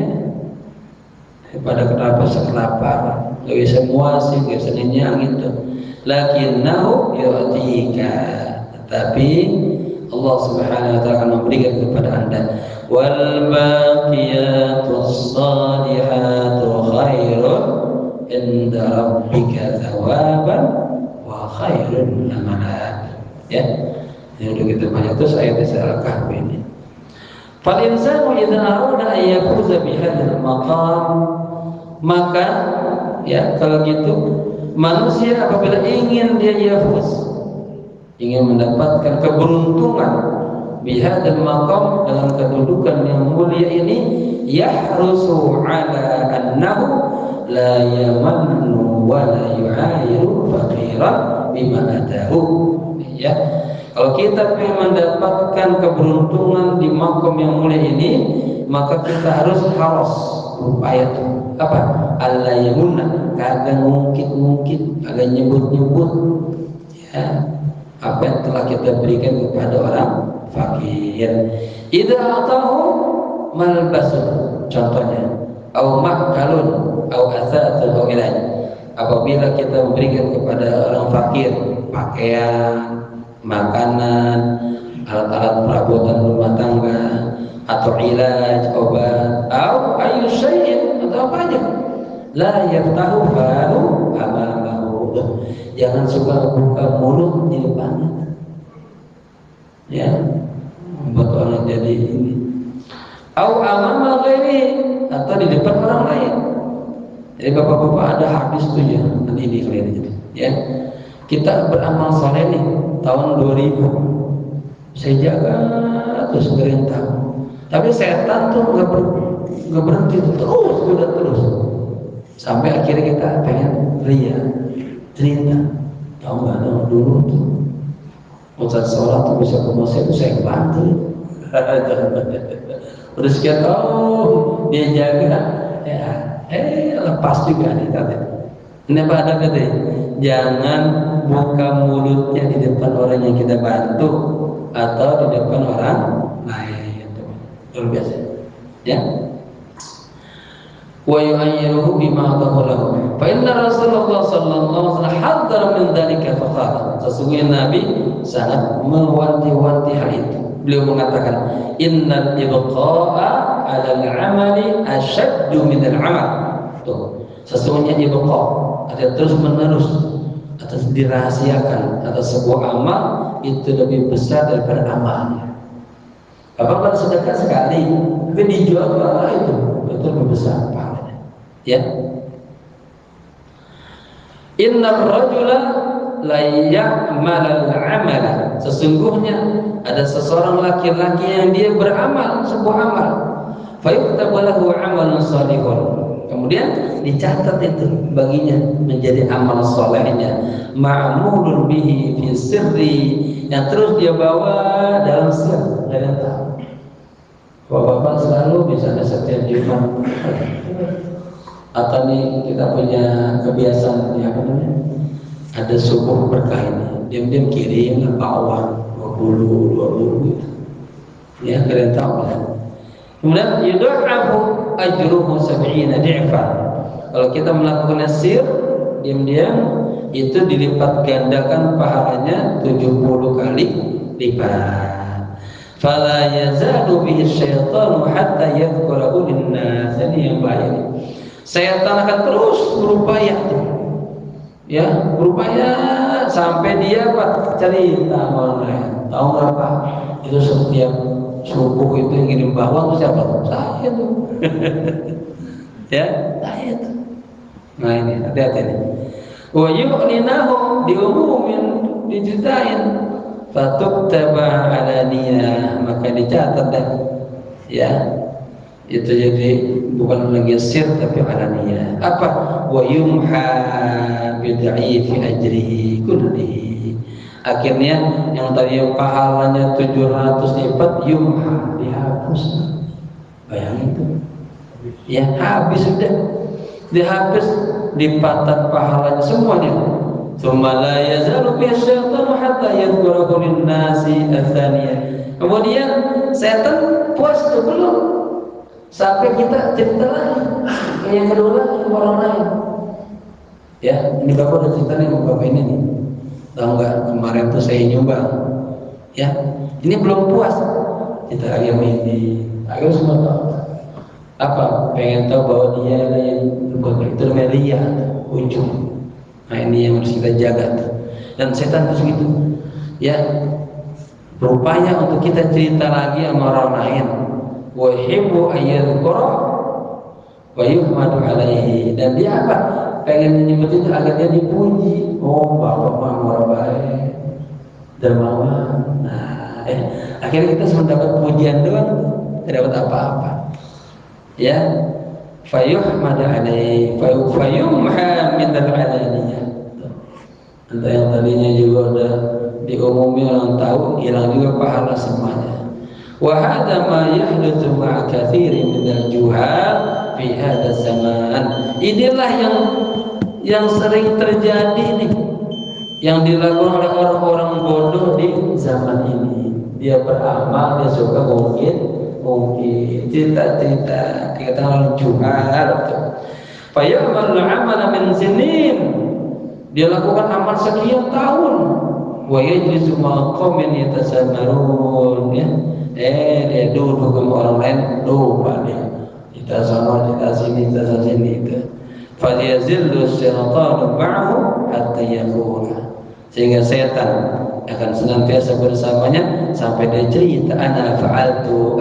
pada kenapa sekelaparan, gak bisa muasin, gak bisa ngenyangin tuh. Lakinnahu yu'tika, tetapi Allah Subhanahu wa ta'ala akan memberikan kepada anda. Wal baqiyatus salihatu khairun inda rabbika thawaban wa khairun amala. Ya, ini udah kita baca terus ayat Al-Kahf ini. Fal insanu idza arada an yafuza bi hadzal maqam, maka ya kalau gitu manusia apabila ingin dia yafuz, ingin mendapatkan keberuntungan bihadzal maqam, dengan kedudukan yang mulia ini, yahrusu ala annahu la yamannu wa la yu'ayiru faqiran bima atahu. Ya, kalau kita ingin mendapatkan keberuntungan di maqam yang mulia ini, maka kita harus berupaya tuh apa? Allah yamunna, kagak ngungkit-ngungkit, kagak nyebut-nyebut ya apa yang telah kita berikan kepada orang fakir. Idza atahu malbasun, contohnya, au makalun, au asatun, au ilaih. Apabila kita memberikan kepada orang fakir pakaian, makanan, alat-alat perabotan rumah tangga, atau ilaj, obat, au ayu syai'in, atau apa aja, la yaftahu fahu amalahu, jangan suka buka mulut di depannya ya, membuat orang jadi ini, au amama ghairi, atau di depan orang lain. Jadi bapak-bapak ada hadis tuh ya, nanti ini kalian gitu ya. Kita beramal soleh nih tahun 2000, saya jaga terus perintah, tapi setan tuh nggak berhenti, terus sampai akhirnya kita pengen ria, cerita, tahu nggak dulu tuh Ustaz sholat tuh bisa ke masjid tuh saya bantu. Udah sekian tahun dia jaga, ya lepas juga nih tadi. Ini apa ada kata? Jangan buka mulutnya di depan orang yang kita bantu atau di depan orang lain. Luar biasa. Ya. Wa yu'ayyiruhu bima lahu. Fa inna Rasulullah sallallahu alaihi wasallam hadzara min dzalika faqala. Sesungguhnya Nabi sangat mewanti-wanti hal itu. Beliau mengatakan, innal ibqa'a 'ala al-'amali ashaddu min al-'amal. Tuh. Sesungguhnya ibqa' ada terus-menerus atas dirahasiakan atas sebuah amal itu lebih besar daripada amalnya. Apakah sedekah sekali tapi dijual itu lebih besar pahalanya. Ya. Innar rajula la ya'mal al-'amala. Sesungguhnya ada seseorang laki-laki yang dia beramal sebuah amal. Fa yuktabu lahu 'amalan shalihun. Kemudian dicatat itu baginya menjadi amal solehnya, ma'mulun bihi fi sirri, yang terus dia bawa dalam sir, dan tahu. Bapak-bapak selalu misalnya setiap Jumat atau nih kita punya kebiasaan ya, apa namanya? Ada subuh berkah ini, diam-diam kirim bawah 20 gitu. Ya, kalian tahu lah. Kemudian yudha'afu ajruhu 70 di'fan. Kalau kita melakukan sir diam-diam itu dilipat gandakan pahalanya 70 kali lipat. Fala yazalu bihi syaitanu hatta yadhkurahu linnas. Ini yang bahaya. Setan akan terus berupaya, ya, berupaya sampai dia cerita online. Tahu nggak Pak? Itu setiap subuh itu yang ngirim bawang itu siapa? Saya tuh. Ya, saya tuh. Nah ini hati-hati nih. Wa yu'linahu diumumin, diceritain. Fatuktaba alaniyah, maka dicatat deh. Ya. Itu jadi bukan lagi sir tapi alaniyah. Apa? Wa yumha bid'ifi ajrihi kullihi. Akhirnya yang tadi pahalanya 700 lipat yumha, dihapus. Bayangin itu. Ya habis sudah. Dihapus, dipatah pahalanya semuanya. Tsumma la yazalu bi syaitan hatta yadhkurahu lin-nasi ats-tsaniyah. Kemudian setan puas tuh belum sampai kita cerita lagi yang kedua lagi ke orang lain. Ya, ini Bapak udah cerita nih sama Bapak ini nih. Tahu nggak kemarin tuh saya nyumbang. Ya, ini belum puas. Kita lagi sama ini. Ayo semua tahu. Apa? Pengen tahu bahwa dia yang berbuat itu melia ujung. Nah ini yang harus kita jaga tuh. Dan setan terus gitu, ya, berupaya untuk kita cerita lagi sama orang lain. Wa yuhibbu ayyadhkura wa yuhmadu alaihi. Dan dia apa? Pengen menyebut itu agar dia dipuji. Oh Bapak mah baik, dermawan. Nah, akhirnya kita cuma dapat pujian doang, tidak dapat apa-apa. Ya, fayuhmadu alaihi, fayumha min al-alaniyah. Entah yang tadinya juga udah diumumin orang tahu, hilang juga pahala semuanya. Wa hadza ma yahdutsu ma'a katsirin min al-juhal fi hadha zaman. Inilah yang sering terjadi nih, yang dilakukan oleh orang-orang bodoh di zaman ini. Dia beramal, dia suka mungkin cerita-cerita, dikatakan orang juhal. Fa ya'malu 'amalan min sinin. Dia lakukan amal sekian tahun. Wa yajlisu ma'a qaumin yatasammarun, ya. Dia duduk sama orang lain, lupa dia. Kita sama, kita sini, kita sini itu. Fa yazillu syaitanu ma'ahu hatta yaqula. Sehingga setan akan senantiasa bersamanya sampai dia cerita ana fa'altu.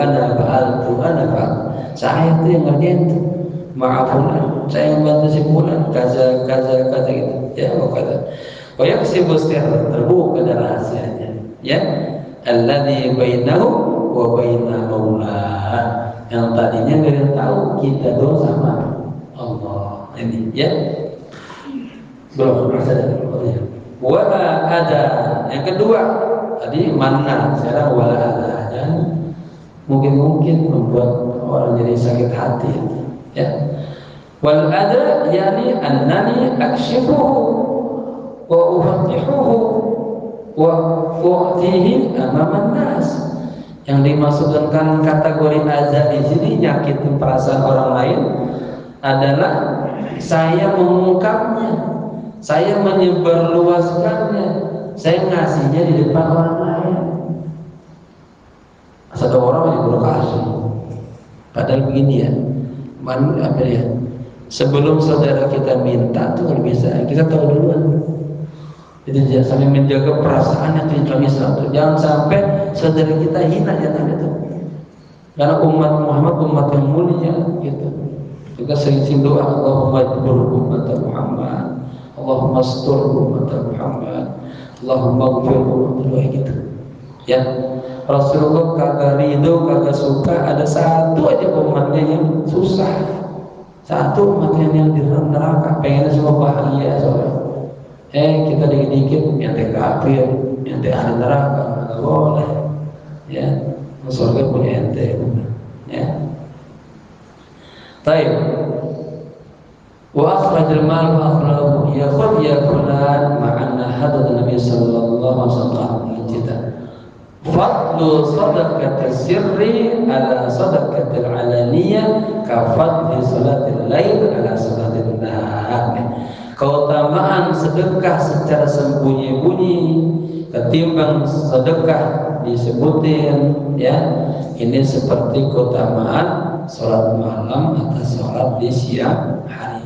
Saya itu yang ngerjain tuh. Maafun, saya membantu si fulan kaza gitu. Ya, kata. Wa yaksibu sirra, terbuka rahasianya. Ya, alladzi bainahu wa baina maulah. Yang tadinya enggak ada tahu kita doang sama Allah. Ini ya. Belum ada. Wala ada. Yang kedua tadi mana, sekarang wala ada. Dan mungkin membuat orang jadi sakit hati. Ya. Wal ada yani annani akshifuhu wa ufattihuhu wa u'tihi amama nas. Yang dimaksudkan kategori azan di sini nyakitin perasaan orang lain adalah saya mengungkapnya, saya menyebarluaskannya, saya ngasihnya di depan orang lain. Satu orang yang berkasih. Padahal begini ya, apa ya? Sebelum saudara kita minta tuh kalau bisa kita tahu duluan. Itu jangan sampai menjaga perasaan yang tidak bisa. Jangan sampai saudara kita hina, jangan itu. Karena umat Muhammad umat yang mulia gitu. Juga sering doa, Allahumma jbur umat Muhammad, Allahumma astur umat Muhammad, Allahumma ghfir umat gitu. Ya, Rasulullah kagak ridho, kagak suka ada satu aja umatnya yang susah, satu umatnya yang di neraka, pengen semua bahagia soalnya. Kita dikit-dikit ente kafir, ente ahli neraka, nggak boleh. Ya, surga punya ente. Ya. Baik. Wa akhrajal mal wa akhrajahu ya khud ya fulan ma'anna hadat Nabi sallallahu alaihi wasallam kita. Fadlu sadaqati sirri ala sadaqati alaniyah ka fadli salatil lail ala salatil nahar. Keutamaan sedekah secara sembunyi-bunyi ketimbang sedekah disebutin, ya. Ini seperti keutamaan sholat malam atau sholat di siang hari.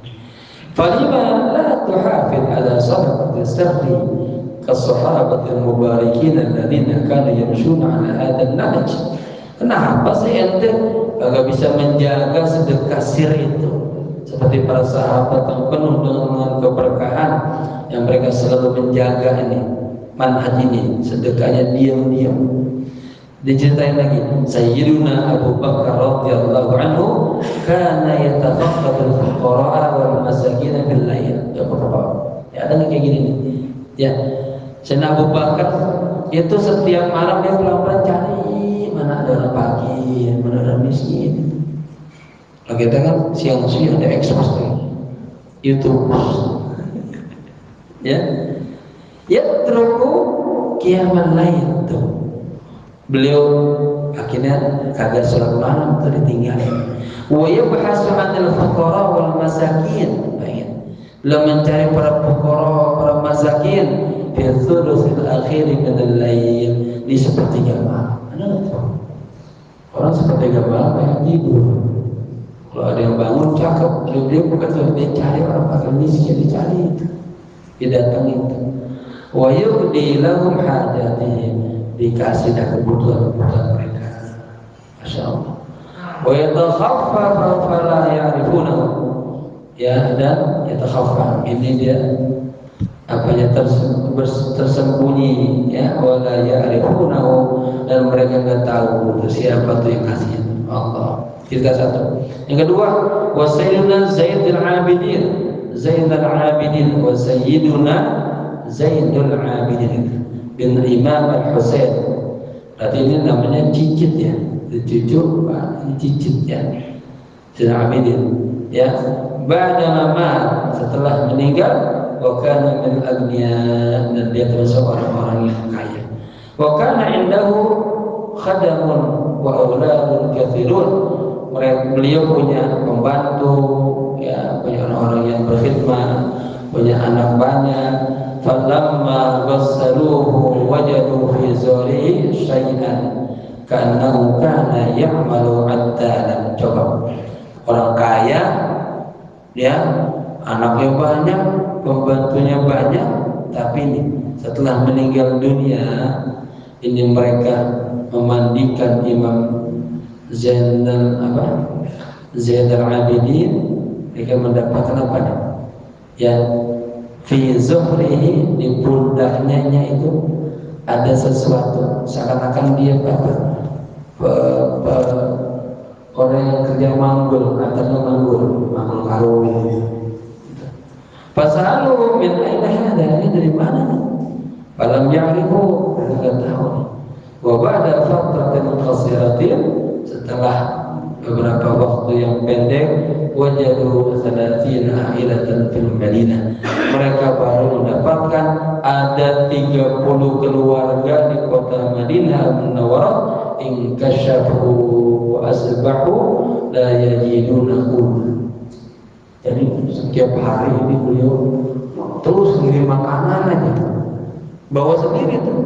Falima la tuhafid ala sadaqati sirri kas-sahabatil mubarikin alladziina kanu yamshuna ala hadzal nahj. Kenapa sih ente agak bisa menjaga sedekah sir itu? Seperti para sahabat yang penuh dengan keberkahan yang mereka selalu menjaga ini manhaj ini, sedekahnya diam-diam. Diceritain lagi, Sayyiduna Abu Bakar radhiyallahu anhu kana yatafaqqadul fuqara wal masakin bil lail. Ya ada kayak gini nih. Ya, Sayyidina Abu Bakar itu setiap malam dia pelan-pelan cari mana ada orang fakir, mana ada miskin. Nah, kita kan siang-siang ada ekspos YouTube. Ya, teruku kiamat lain tuh. Beliau akhirnya kagak sholat malam tuh ditinggalin. Wa yabhasu 'anil fuqara wal masakin. Beliau mencari para fuqara, para masakin fi thuluthil akhir min al-lail, di sepertiga malam. Orang sepertiga malam kayak tidur. Kalau ada yang bangun cakep, dia bukan dia cari orang fakir miskin, dicari itu, didatangi itu. Wa yuqdi lahum hajatihim, dikasih dah kebutuhan mereka. Masya Allah. Wa yatakhaffafa fala ya'rifunahu, ya, dan yatakhaffaf ini dia apanya tersembunyi, ya, wala ya'rifunahu, dan mereka enggak tahu itu siapa tuh yang kasih. Allah. Kita satu. Yang kedua, wa sayyiduna Zaidul Abidin, Zainul Abidin, wa sayyiduna Zainul Abidin bin Imam Al-Husain. Berarti ini namanya cicit ya, cucu Pak, cicit ya, Zainul Abidin. Ya, ba'da lama setelah meninggal, wa kana min agniya, dan dia termasuk orang-orang yang kaya. Wa kana indahu khadamun wa auladun katsirun. Beliau punya pembantu, ya, punya orang-orang yang berkhidmat, punya anak banyak. Falamma ghassaluhu wajadu fi zurihi syai'an ka'annahu kana ya'malu 'attalan. Coba, orang kaya, ya, anaknya banyak, pembantunya banyak, tapi ini setelah meninggal dunia, ini mereka memandikan Imam Zainul Abidin, mereka mendapatkan apa nih? Ya, fi zuhrihi, di pundaknya itu ada sesuatu, seakan-akan dia orang yang kerja manggul, katanya manggul karung. Fasalu min aina hada, ini dari mana nih? Falam ya'rifu, enggak tahu. Wa ba'da fatratin qasiratin, setelah beberapa waktu yang pendek, wajadu salatina ailatan fil Madinah. Mereka baru mendapatkan ada 30 keluarga di kota Madinah Al-Munawwarah, in kasyafu wa asbahu la yajidunahu. Jadi setiap hari ini beliau terus ngirim makanan aja, bawa sendiri tuh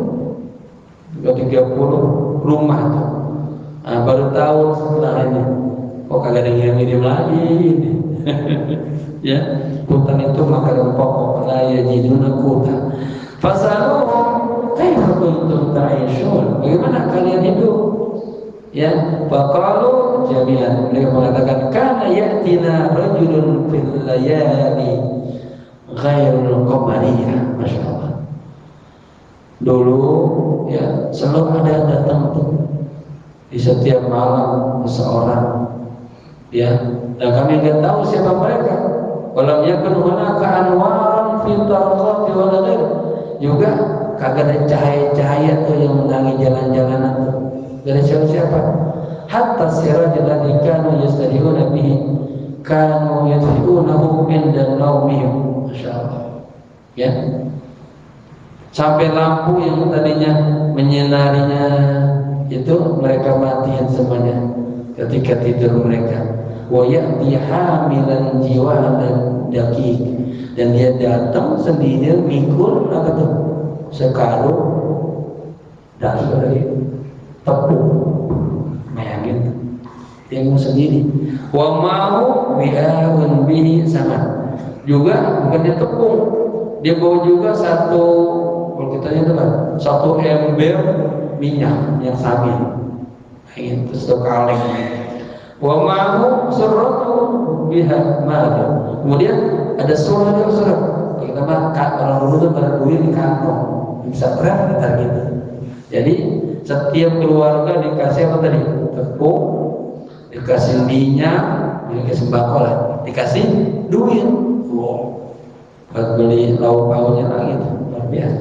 30 rumah tuh. Nah, baru tahu setelah ini, kok kagak ada yang ngirim lagi ini. Ya, hutan itu makanan pokok, la yajiduna quta. Fasaluhum kaifa kuntum ta'ishun? Bagaimana kalian hidup? Ya, faqalu jami'an. Mereka mengatakan kana ya'tina rajulun fil layali ghairul qamariyah. Masyaallah. Dulu ya selalu ada datang tuh di setiap malam seseorang, ya, dan kami nggak tahu siapa mereka. Walam yakun hunaka anwaran fi tarqati wal ghair. Juga kagak ada cahaya-cahaya tuh yang menangi jalan-jalanan tuh. Dari siapa-siapa. Hatta sirajul ladzi kanu yastadiuna bihi kanu yadfi'unahu inda naumihim. Masyaallah. Ya. Sampai lampu yang tadinya menyinarinya itu mereka matiin semuanya ketika tidur mereka. Wa ya'ti hamilan jiwalan daqiq, dan dia datang sendiri mikul apa tuh? Sekarung dari tepung, bayangin dia mau sendiri. Wa ma'u bi'awun bihi sama, juga bukan dia tepung, dia bawa juga satu, kalau kita itu kan satu ember minyak samin, itu satu kaleng. Wa ma'u surratu biha ma'ad. Kemudian ada surat. Kita makan orang dulu tuh pada duit di kantong, bisa berapa gitu. Jadi setiap keluarga dikasih apa tadi? Tepung, dikasih minyak, dikasih sembako lah, dikasih duit. Wow, buat beli lauk pauknya lagi tuh, luar biasa.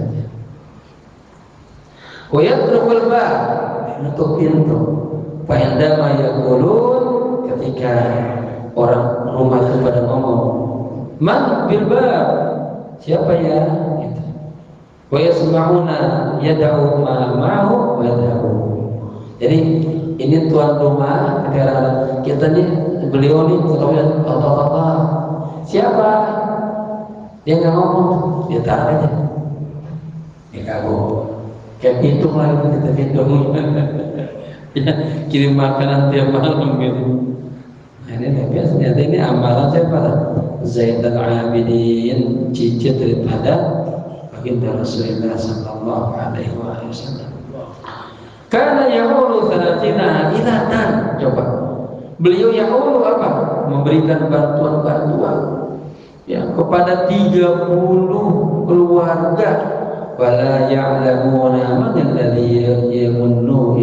Wayatrukul bab, menutup pintu. Fa'indama yaqulun, ketika orang rumah itu pada ngomong, man bil bab, siapa ya? Gitu. Wa yasma'una yad'u ma ma'hu wa yad'u. Jadi ini tuan rumah, negara kita nih, beliau nih ketahuan Allah. Siapa? Dia nggak ngomong, dia tahan aja. Dia kagum. Kayak hitung lagi kita hitung. Ya, kirim makanan tiap malam gitu. Nah, ini biasa. Ternyata ini amalan siapa? Zaid al-Abidin, cicit daripada baginda Rasulullah sallallahu alaihi wasallam. Karena yaqulu salatina ilatan. Coba. Beliau yaqulu apa? Memberikan bantuan-bantuan ya kepada 30 keluarga. Wala ya'lamuna man alladhi yamunnu,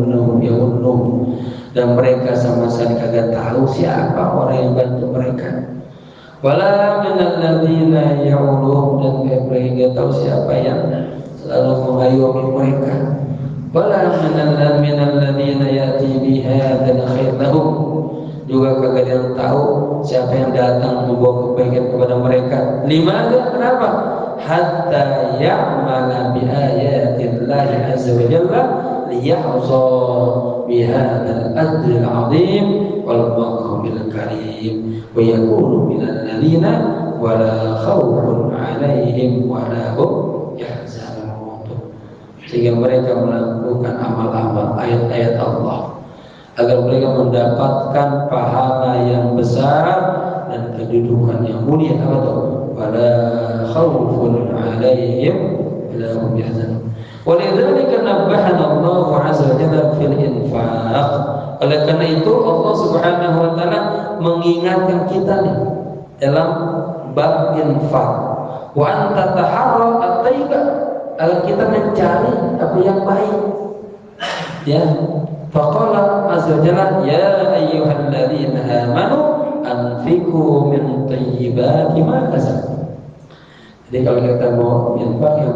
dan mereka sama sekali kagak tahu siapa orang yang bantu mereka. Wala min alladhina ya'ulun, dan mereka tahu siapa yang selalu mengayomi mereka. Wala min alladhina ya'ti bihadzal khair lahum, juga kagak yang tahu siapa yang datang membawa kebaikan kepada mereka. Limadha? Kenapa? Hatta ya'mala bi ayatillahi azza wa jalla liyahza bihadzal ajril 'azim wal maqamil karim wa yakunu minal ladzina wala khaufun 'alaihim wala hum yahzanun. Sehingga mereka melakukan amal-amal ayat-ayat Allah agar mereka mendapatkan pahala yang besar dan kedudukan yang mulia. Apa itu? Wala khaufun 'alaihim wala hum yahzanun. Walidzalika nabbahana Allah 'azza wa jalla fil infaq. Oleh karena itu Allah Subhanahu wa taala mengingatkan kita nih dalam bab infak. Wa anta taharra at-tayyiba, agar kita mencari apa yang baik. Ya. Faqala azza wa jalla ya ayyuhalladzina amanu anfiqu min thayyibati ma kasabtum. Jadi kalau kita mau infak yang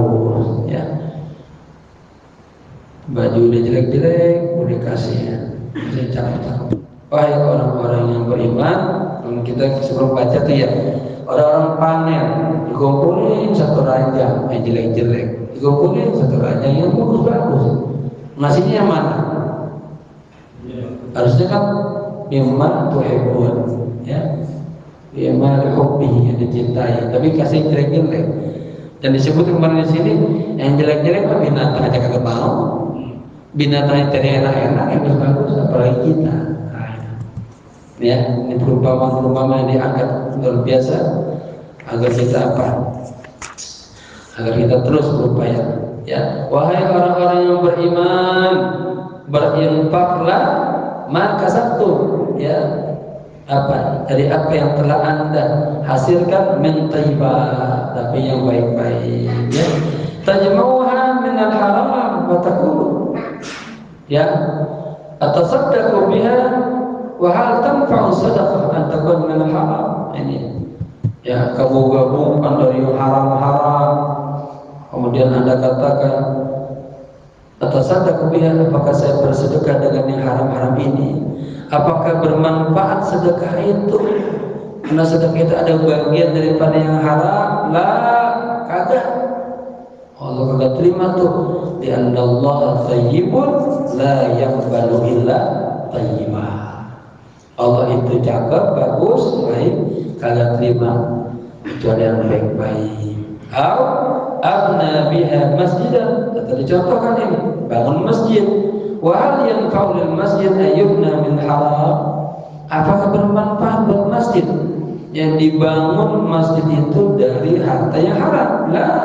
bagus-bagus, ya, baju udah jelek-jelek boleh kasih, ya. Cakep. Wahai orang-orang yang beriman, kita sebelum baca tuh ya, orang-orang panen dikumpulin satu ranjang yang jelek-jelek, dikumpulin satu ranjang yang bagus-bagus. Ngasihnya yang mana? Harusnya kan mimma tuhibbun, ya, mimma hubbi, yang dicintai. Tapi kasih jelek-jelek. Dan disebut kemarin di sini yang jelek-jelek kan binatang aja kagak mau. Binatang yang tadi enak-enak yang bagus, apalagi kita. Ya, ini perumpamaan yang diangkat luar biasa agar kita apa? Agar kita terus berupaya. Ya, wahai orang-orang yang beriman, berinfaklah maka satu, ya, apa dari apa yang telah anda hasilkan min thayyibah, tapi yang baik-baik, ya. Tajmauha min al-haram wa taqulu, ya, atasaddaqu biha wa hal tanfa'u sadaqah an takun min al-haram. Ini, ya, kamu gabungkan dari haram-haram, kemudian anda katakan atasaddaqu biha, apakah saya bersedekah dengan yang haram-haram ini? Apakah bermanfaat sedekah itu? Karena sedekah itu ada bagian daripada yang haram? Lah, kagak. Allah kagak terima tuh. Di annallaha thayyibun la yaqbalu illa thayyibah. Allah itu cakep, bagus, baik, kagak terima kecuali yang baik-baik. Abna biha masjidan, atau dicontohkan ini, bangun masjid. Wa hal yanfa'u lil masjid ayyubna min haram? Apakah bermanfaat buat masjid yang dibangun masjid itu dari harta yang haram?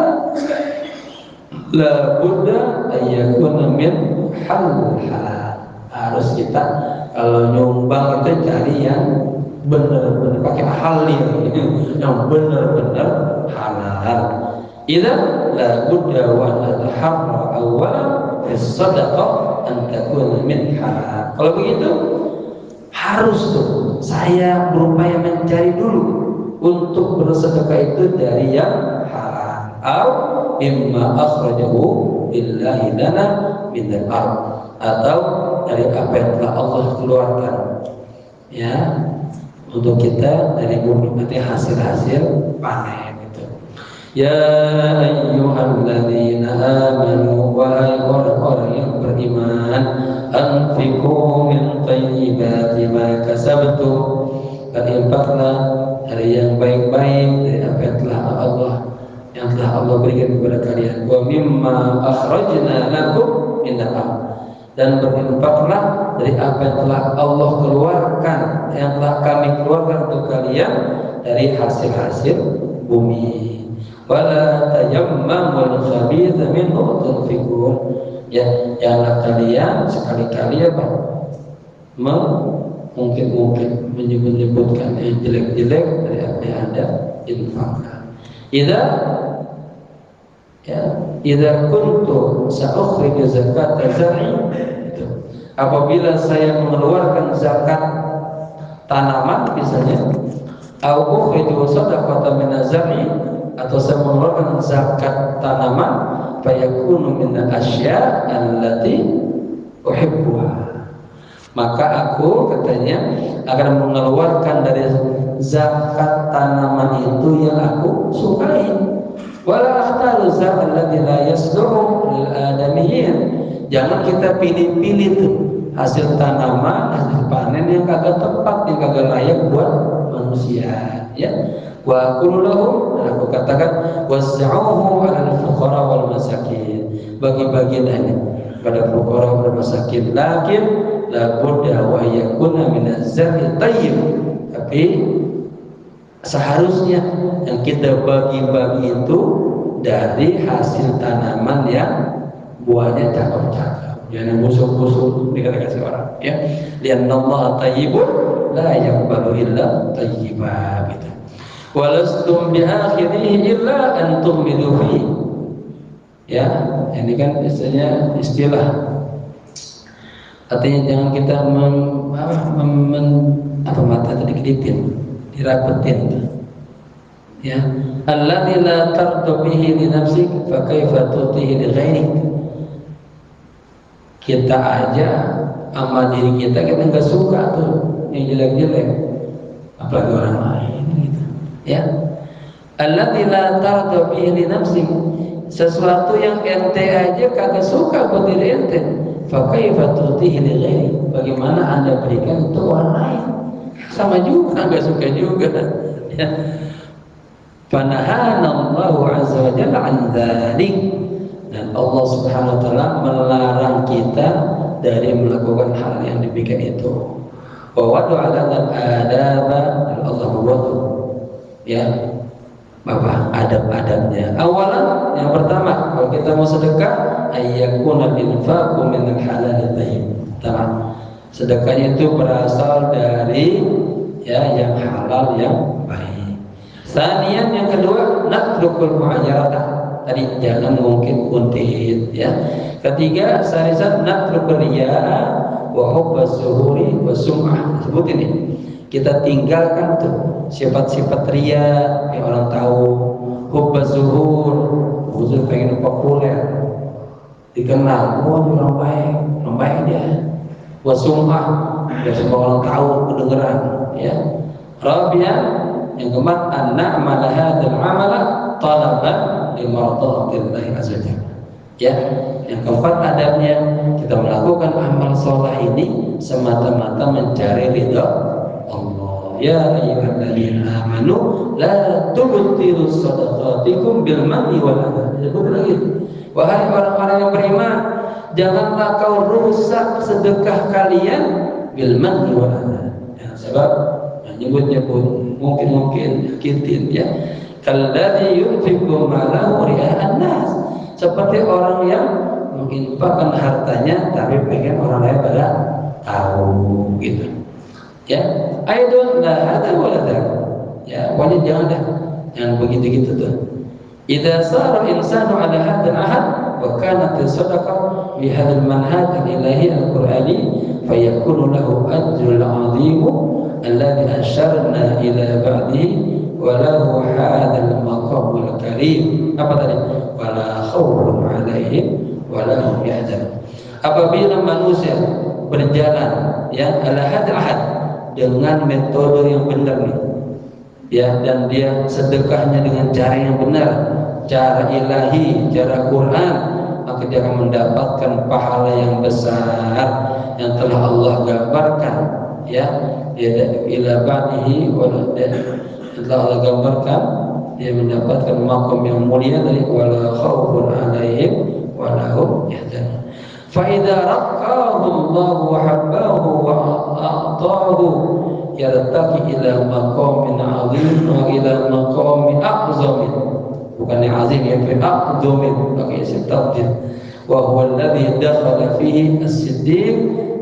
La budda ayyakuna min halal. Harus kita kalau nyumbang itu cari yang benar-benar pakai halal, yang benar-benar halal. Idza la budda wa nataharra awwalan as-sadaqah an takuna min halal. Kalau begitu harus tuh saya berupaya mencari dulu untuk bersedekah itu dari yang halal. Au imma akhrajahu billahi lana min al-ard, atau dari apa yang telah Allah keluarkan, ya, untuk kita dari bumi, nanti hasil-hasil panen itu. Ya ayyuhalladzina amanu, wahai orang-orang yang beriman, anfiqu min thayyibati ma kasabtum, berinfaklah dari yang baik-baik, dari apa yang telah Allah berikan kepada kalian. Wa mimma akhrajna lakum min al-ardh, dan berinfaklah dari apa yang telah Allah keluarkan, yang telah kami keluarkan untuk kalian dari hasil-hasil bumi. Wala tayammamul khabitha minhu tunfiqun, ya, janganlah kalian sekali-kali apa mungkin menyebutkan yang jelek-jelek dari apa yang Anda infakkan. Idza kuntu sa'ukhriju zakat zar'i, apabila saya mengeluarkan zakat tanaman misalnya, au ukhriju sadaqatan min zar'i, atau saya mengeluarkan zakat tanaman, fayakunu min asya' allati uhibbuha, maka aku, katanya, akan mengeluarkan dari zakat tanaman itu yang aku sukai. Wala akhtaru zakat allati la yasluhu lil adamiyyin, jangan kita pilih-pilih tuh hasil tanaman, hasil panen yang kagak tepat, yang kagak layak buat manusia, ya. Wa aqulu lahum, aku katakan, was'uhu 'alal fuqara wal masakin, bagi-bagilah pada fuqara wal masakin, lakin la budda wa yakuna min az-zar'i tayyib, tapi seharusnya yang kita bagi-bagi itu dari hasil tanaman yang buahnya cakep-cakep, jangan busuk-busuk dikasih orang, ya. Li'annallaha tayyibun la yaqbalu illa tayyiban, gitu. Walastum bi'akhirihi illa an tu'minu fi, ya, ini kan biasanya istilah, artinya jangan kita mata tadi kedipin, dirapetin, ya. Alladzi la tardu bihi li nafsik fa kaifa tutihi li ghairik. Kita aja sama diri kita nggak suka tuh yang jelek-jelek, apalagi orang lain gitu. Ya, allati la tarda bihi li nafsik, sesuatu yang ente aja kagak suka buat diri ente, fa kaifa tutihi li ghairi, bagaimana anda berikan untuk orang lain, sama juga nggak suka juga. Ya. Fanahana Allahu azza wa jalla an dzalik, dan Allah subhanahu wa ta'ala melarang kita dari melakukan hal yang demikian itu. Wa wada'a lana adaba, Allah buat ya apa adab-adabnya. Awalan, yang pertama, kalau kita mau sedekah, ayyakuna infaqu min al-halal tayyib. Pertama, sedekahnya itu berasal dari ya yang halal yang baik. Sanian, yang kedua, natrukul mu'ayyarata, tadi jangan mungkin kuntit ya. Ketiga, sarisan natrukul riya wa hubbaz zuhuri wa sum'ah. Sebut ini, kita tinggalkan tuh sifat-sifat riya yang orang tahu, hubbaz zuhur, uzur pengen populer, dikenal, oh orang baik dia, wa sum'ah, ya semua orang tahu, kedengeran ya. Rabi'an, yang keempat, an-na'mal hadzal 'amala talaban li mardhatillahi azza wajalla. Ya, yang keempat adabnya, kita melakukan amal saleh ini semata-mata mencari ridha Allah. Ya ayyuhalladzina amanu la tubtilu shadaqatikum bil manni wal adha. Sebut lagi, wahai orang-orang yang beriman, janganlah kau rusak sedekah kalian bil manni wal adha. Ya, sebab nyebut-nyebut mungkin nyakitin ya. Kalladzi yunfiqu malahu ria'an nas, seperti orang yang menginfakkan hartanya tapi pengen orang lain pada tahu gitu ya. Aidun la hada wala dak, ya pokoknya jangan begitu-gitu tuh. Idza sara insanu ala hadzal ahad wa kanat sadaqah bi hadzal manhaj al-ilahi al-qur'ani fayakunu lahu ajrul 'azim alladhi asyarna ila ba'dihi walahu hadzal maqamul karim. Apa tadi? Wala khaufun 'alaihim wala hum yahzanun. Apabila manusia berjalan ya ala hadzal ahad, dengan metode yang benar nih ya, dan dia sedekahnya dengan cara yang benar, cara ilahi, cara Quran, maka dia akan mendapatkan pahala yang besar yang telah Allah gambarkan ya, ila ba'dihi wa telah Allah gambarkan, dia mendapatkan makom yang mulia dari wala khaufun 'alaihim wala hum yahzanun. Fa idza raqahu Allah wa habbahu wa a'tahu yartaqi ila maqamin 'azim wa ila maqamin a'zamin, bukan yang azim ya, fi a'zamin pakai isim tafdil, wa huwa alladhi dakhala fihi as-siddiq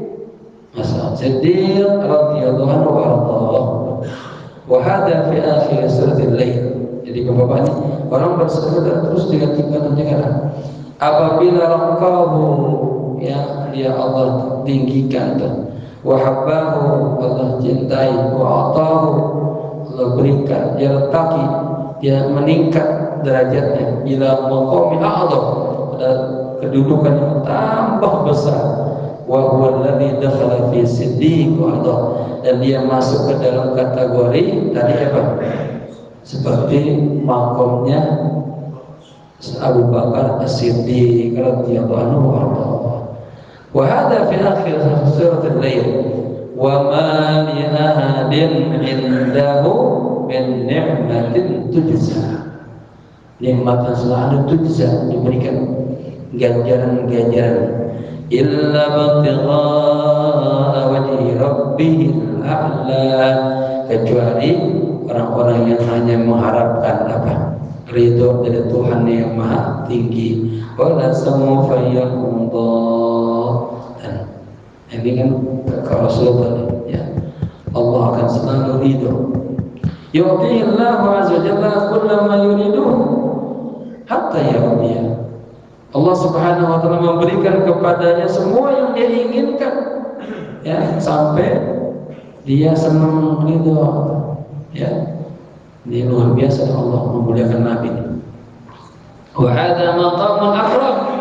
Siddiq radhiyallahu anhu wa ardhah. Wa hadha fi akhir suratil Lail. Jadi Bapak ini orang bersedekah terus dengan tingkatan apabila raqahu ya, dia Allah tinggikan tuh, wa habbahu Allah cintai, wa atahu Allah berikan, dia letaki, dia meningkat derajatnya ila maqamin a'zam, pada kedudukan yang tambah besar. Wa huwa alladhi dakhala fi siddiq wa ardhah, dan dia masuk ke dalam kategori tadi apa? Seperti makomnya Abu Bakar As-Siddiq radhiyallahu anhu wa ardhah. Wa hadha fi akhir surat al-Lail. Wa ma li ahadin 'indahu min ni'matin tujza. Nikmat yang selalu tujza, diberikan ganjaran-ganjaran, illa batigha'a wajhi rabbihil a'la, kecuali orang-orang yang hanya mengharapkan apa? Ridho dari Tuhan yang maha tinggi. Wala sawfa yarda, dan ini kan kalau Rasulullah ya, Allah akan selalu ridho. Yu'tihillahu azza wa jalla kullama yuridu hatta yardiya. Allah subhanahu wa ta'ala memberikan kepadanya semua yang dia inginkan ya, sampai dia senang ridho ya. Ini luar biasa Allah memuliakan Nabi. Wa hadha maqamul akram wa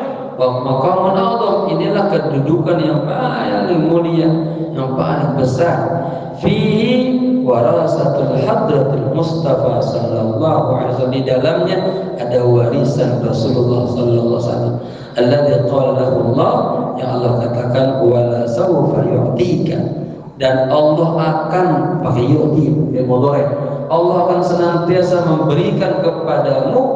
maqamun a'dham, inilah kedudukan yang paling mulia, yang paling besar. Fihi warasatul hadratil Mustafa sallallahu alaihi wasallam, di dalamnya ada warisan Rasulullah sallallahu alaihi wasallam. Alladzi qala lahu Allah, yang Allah katakan wala sawfa yu'tika, dan Allah akan pakai yu'ti, Allah akan senantiasa memberikan kepadamu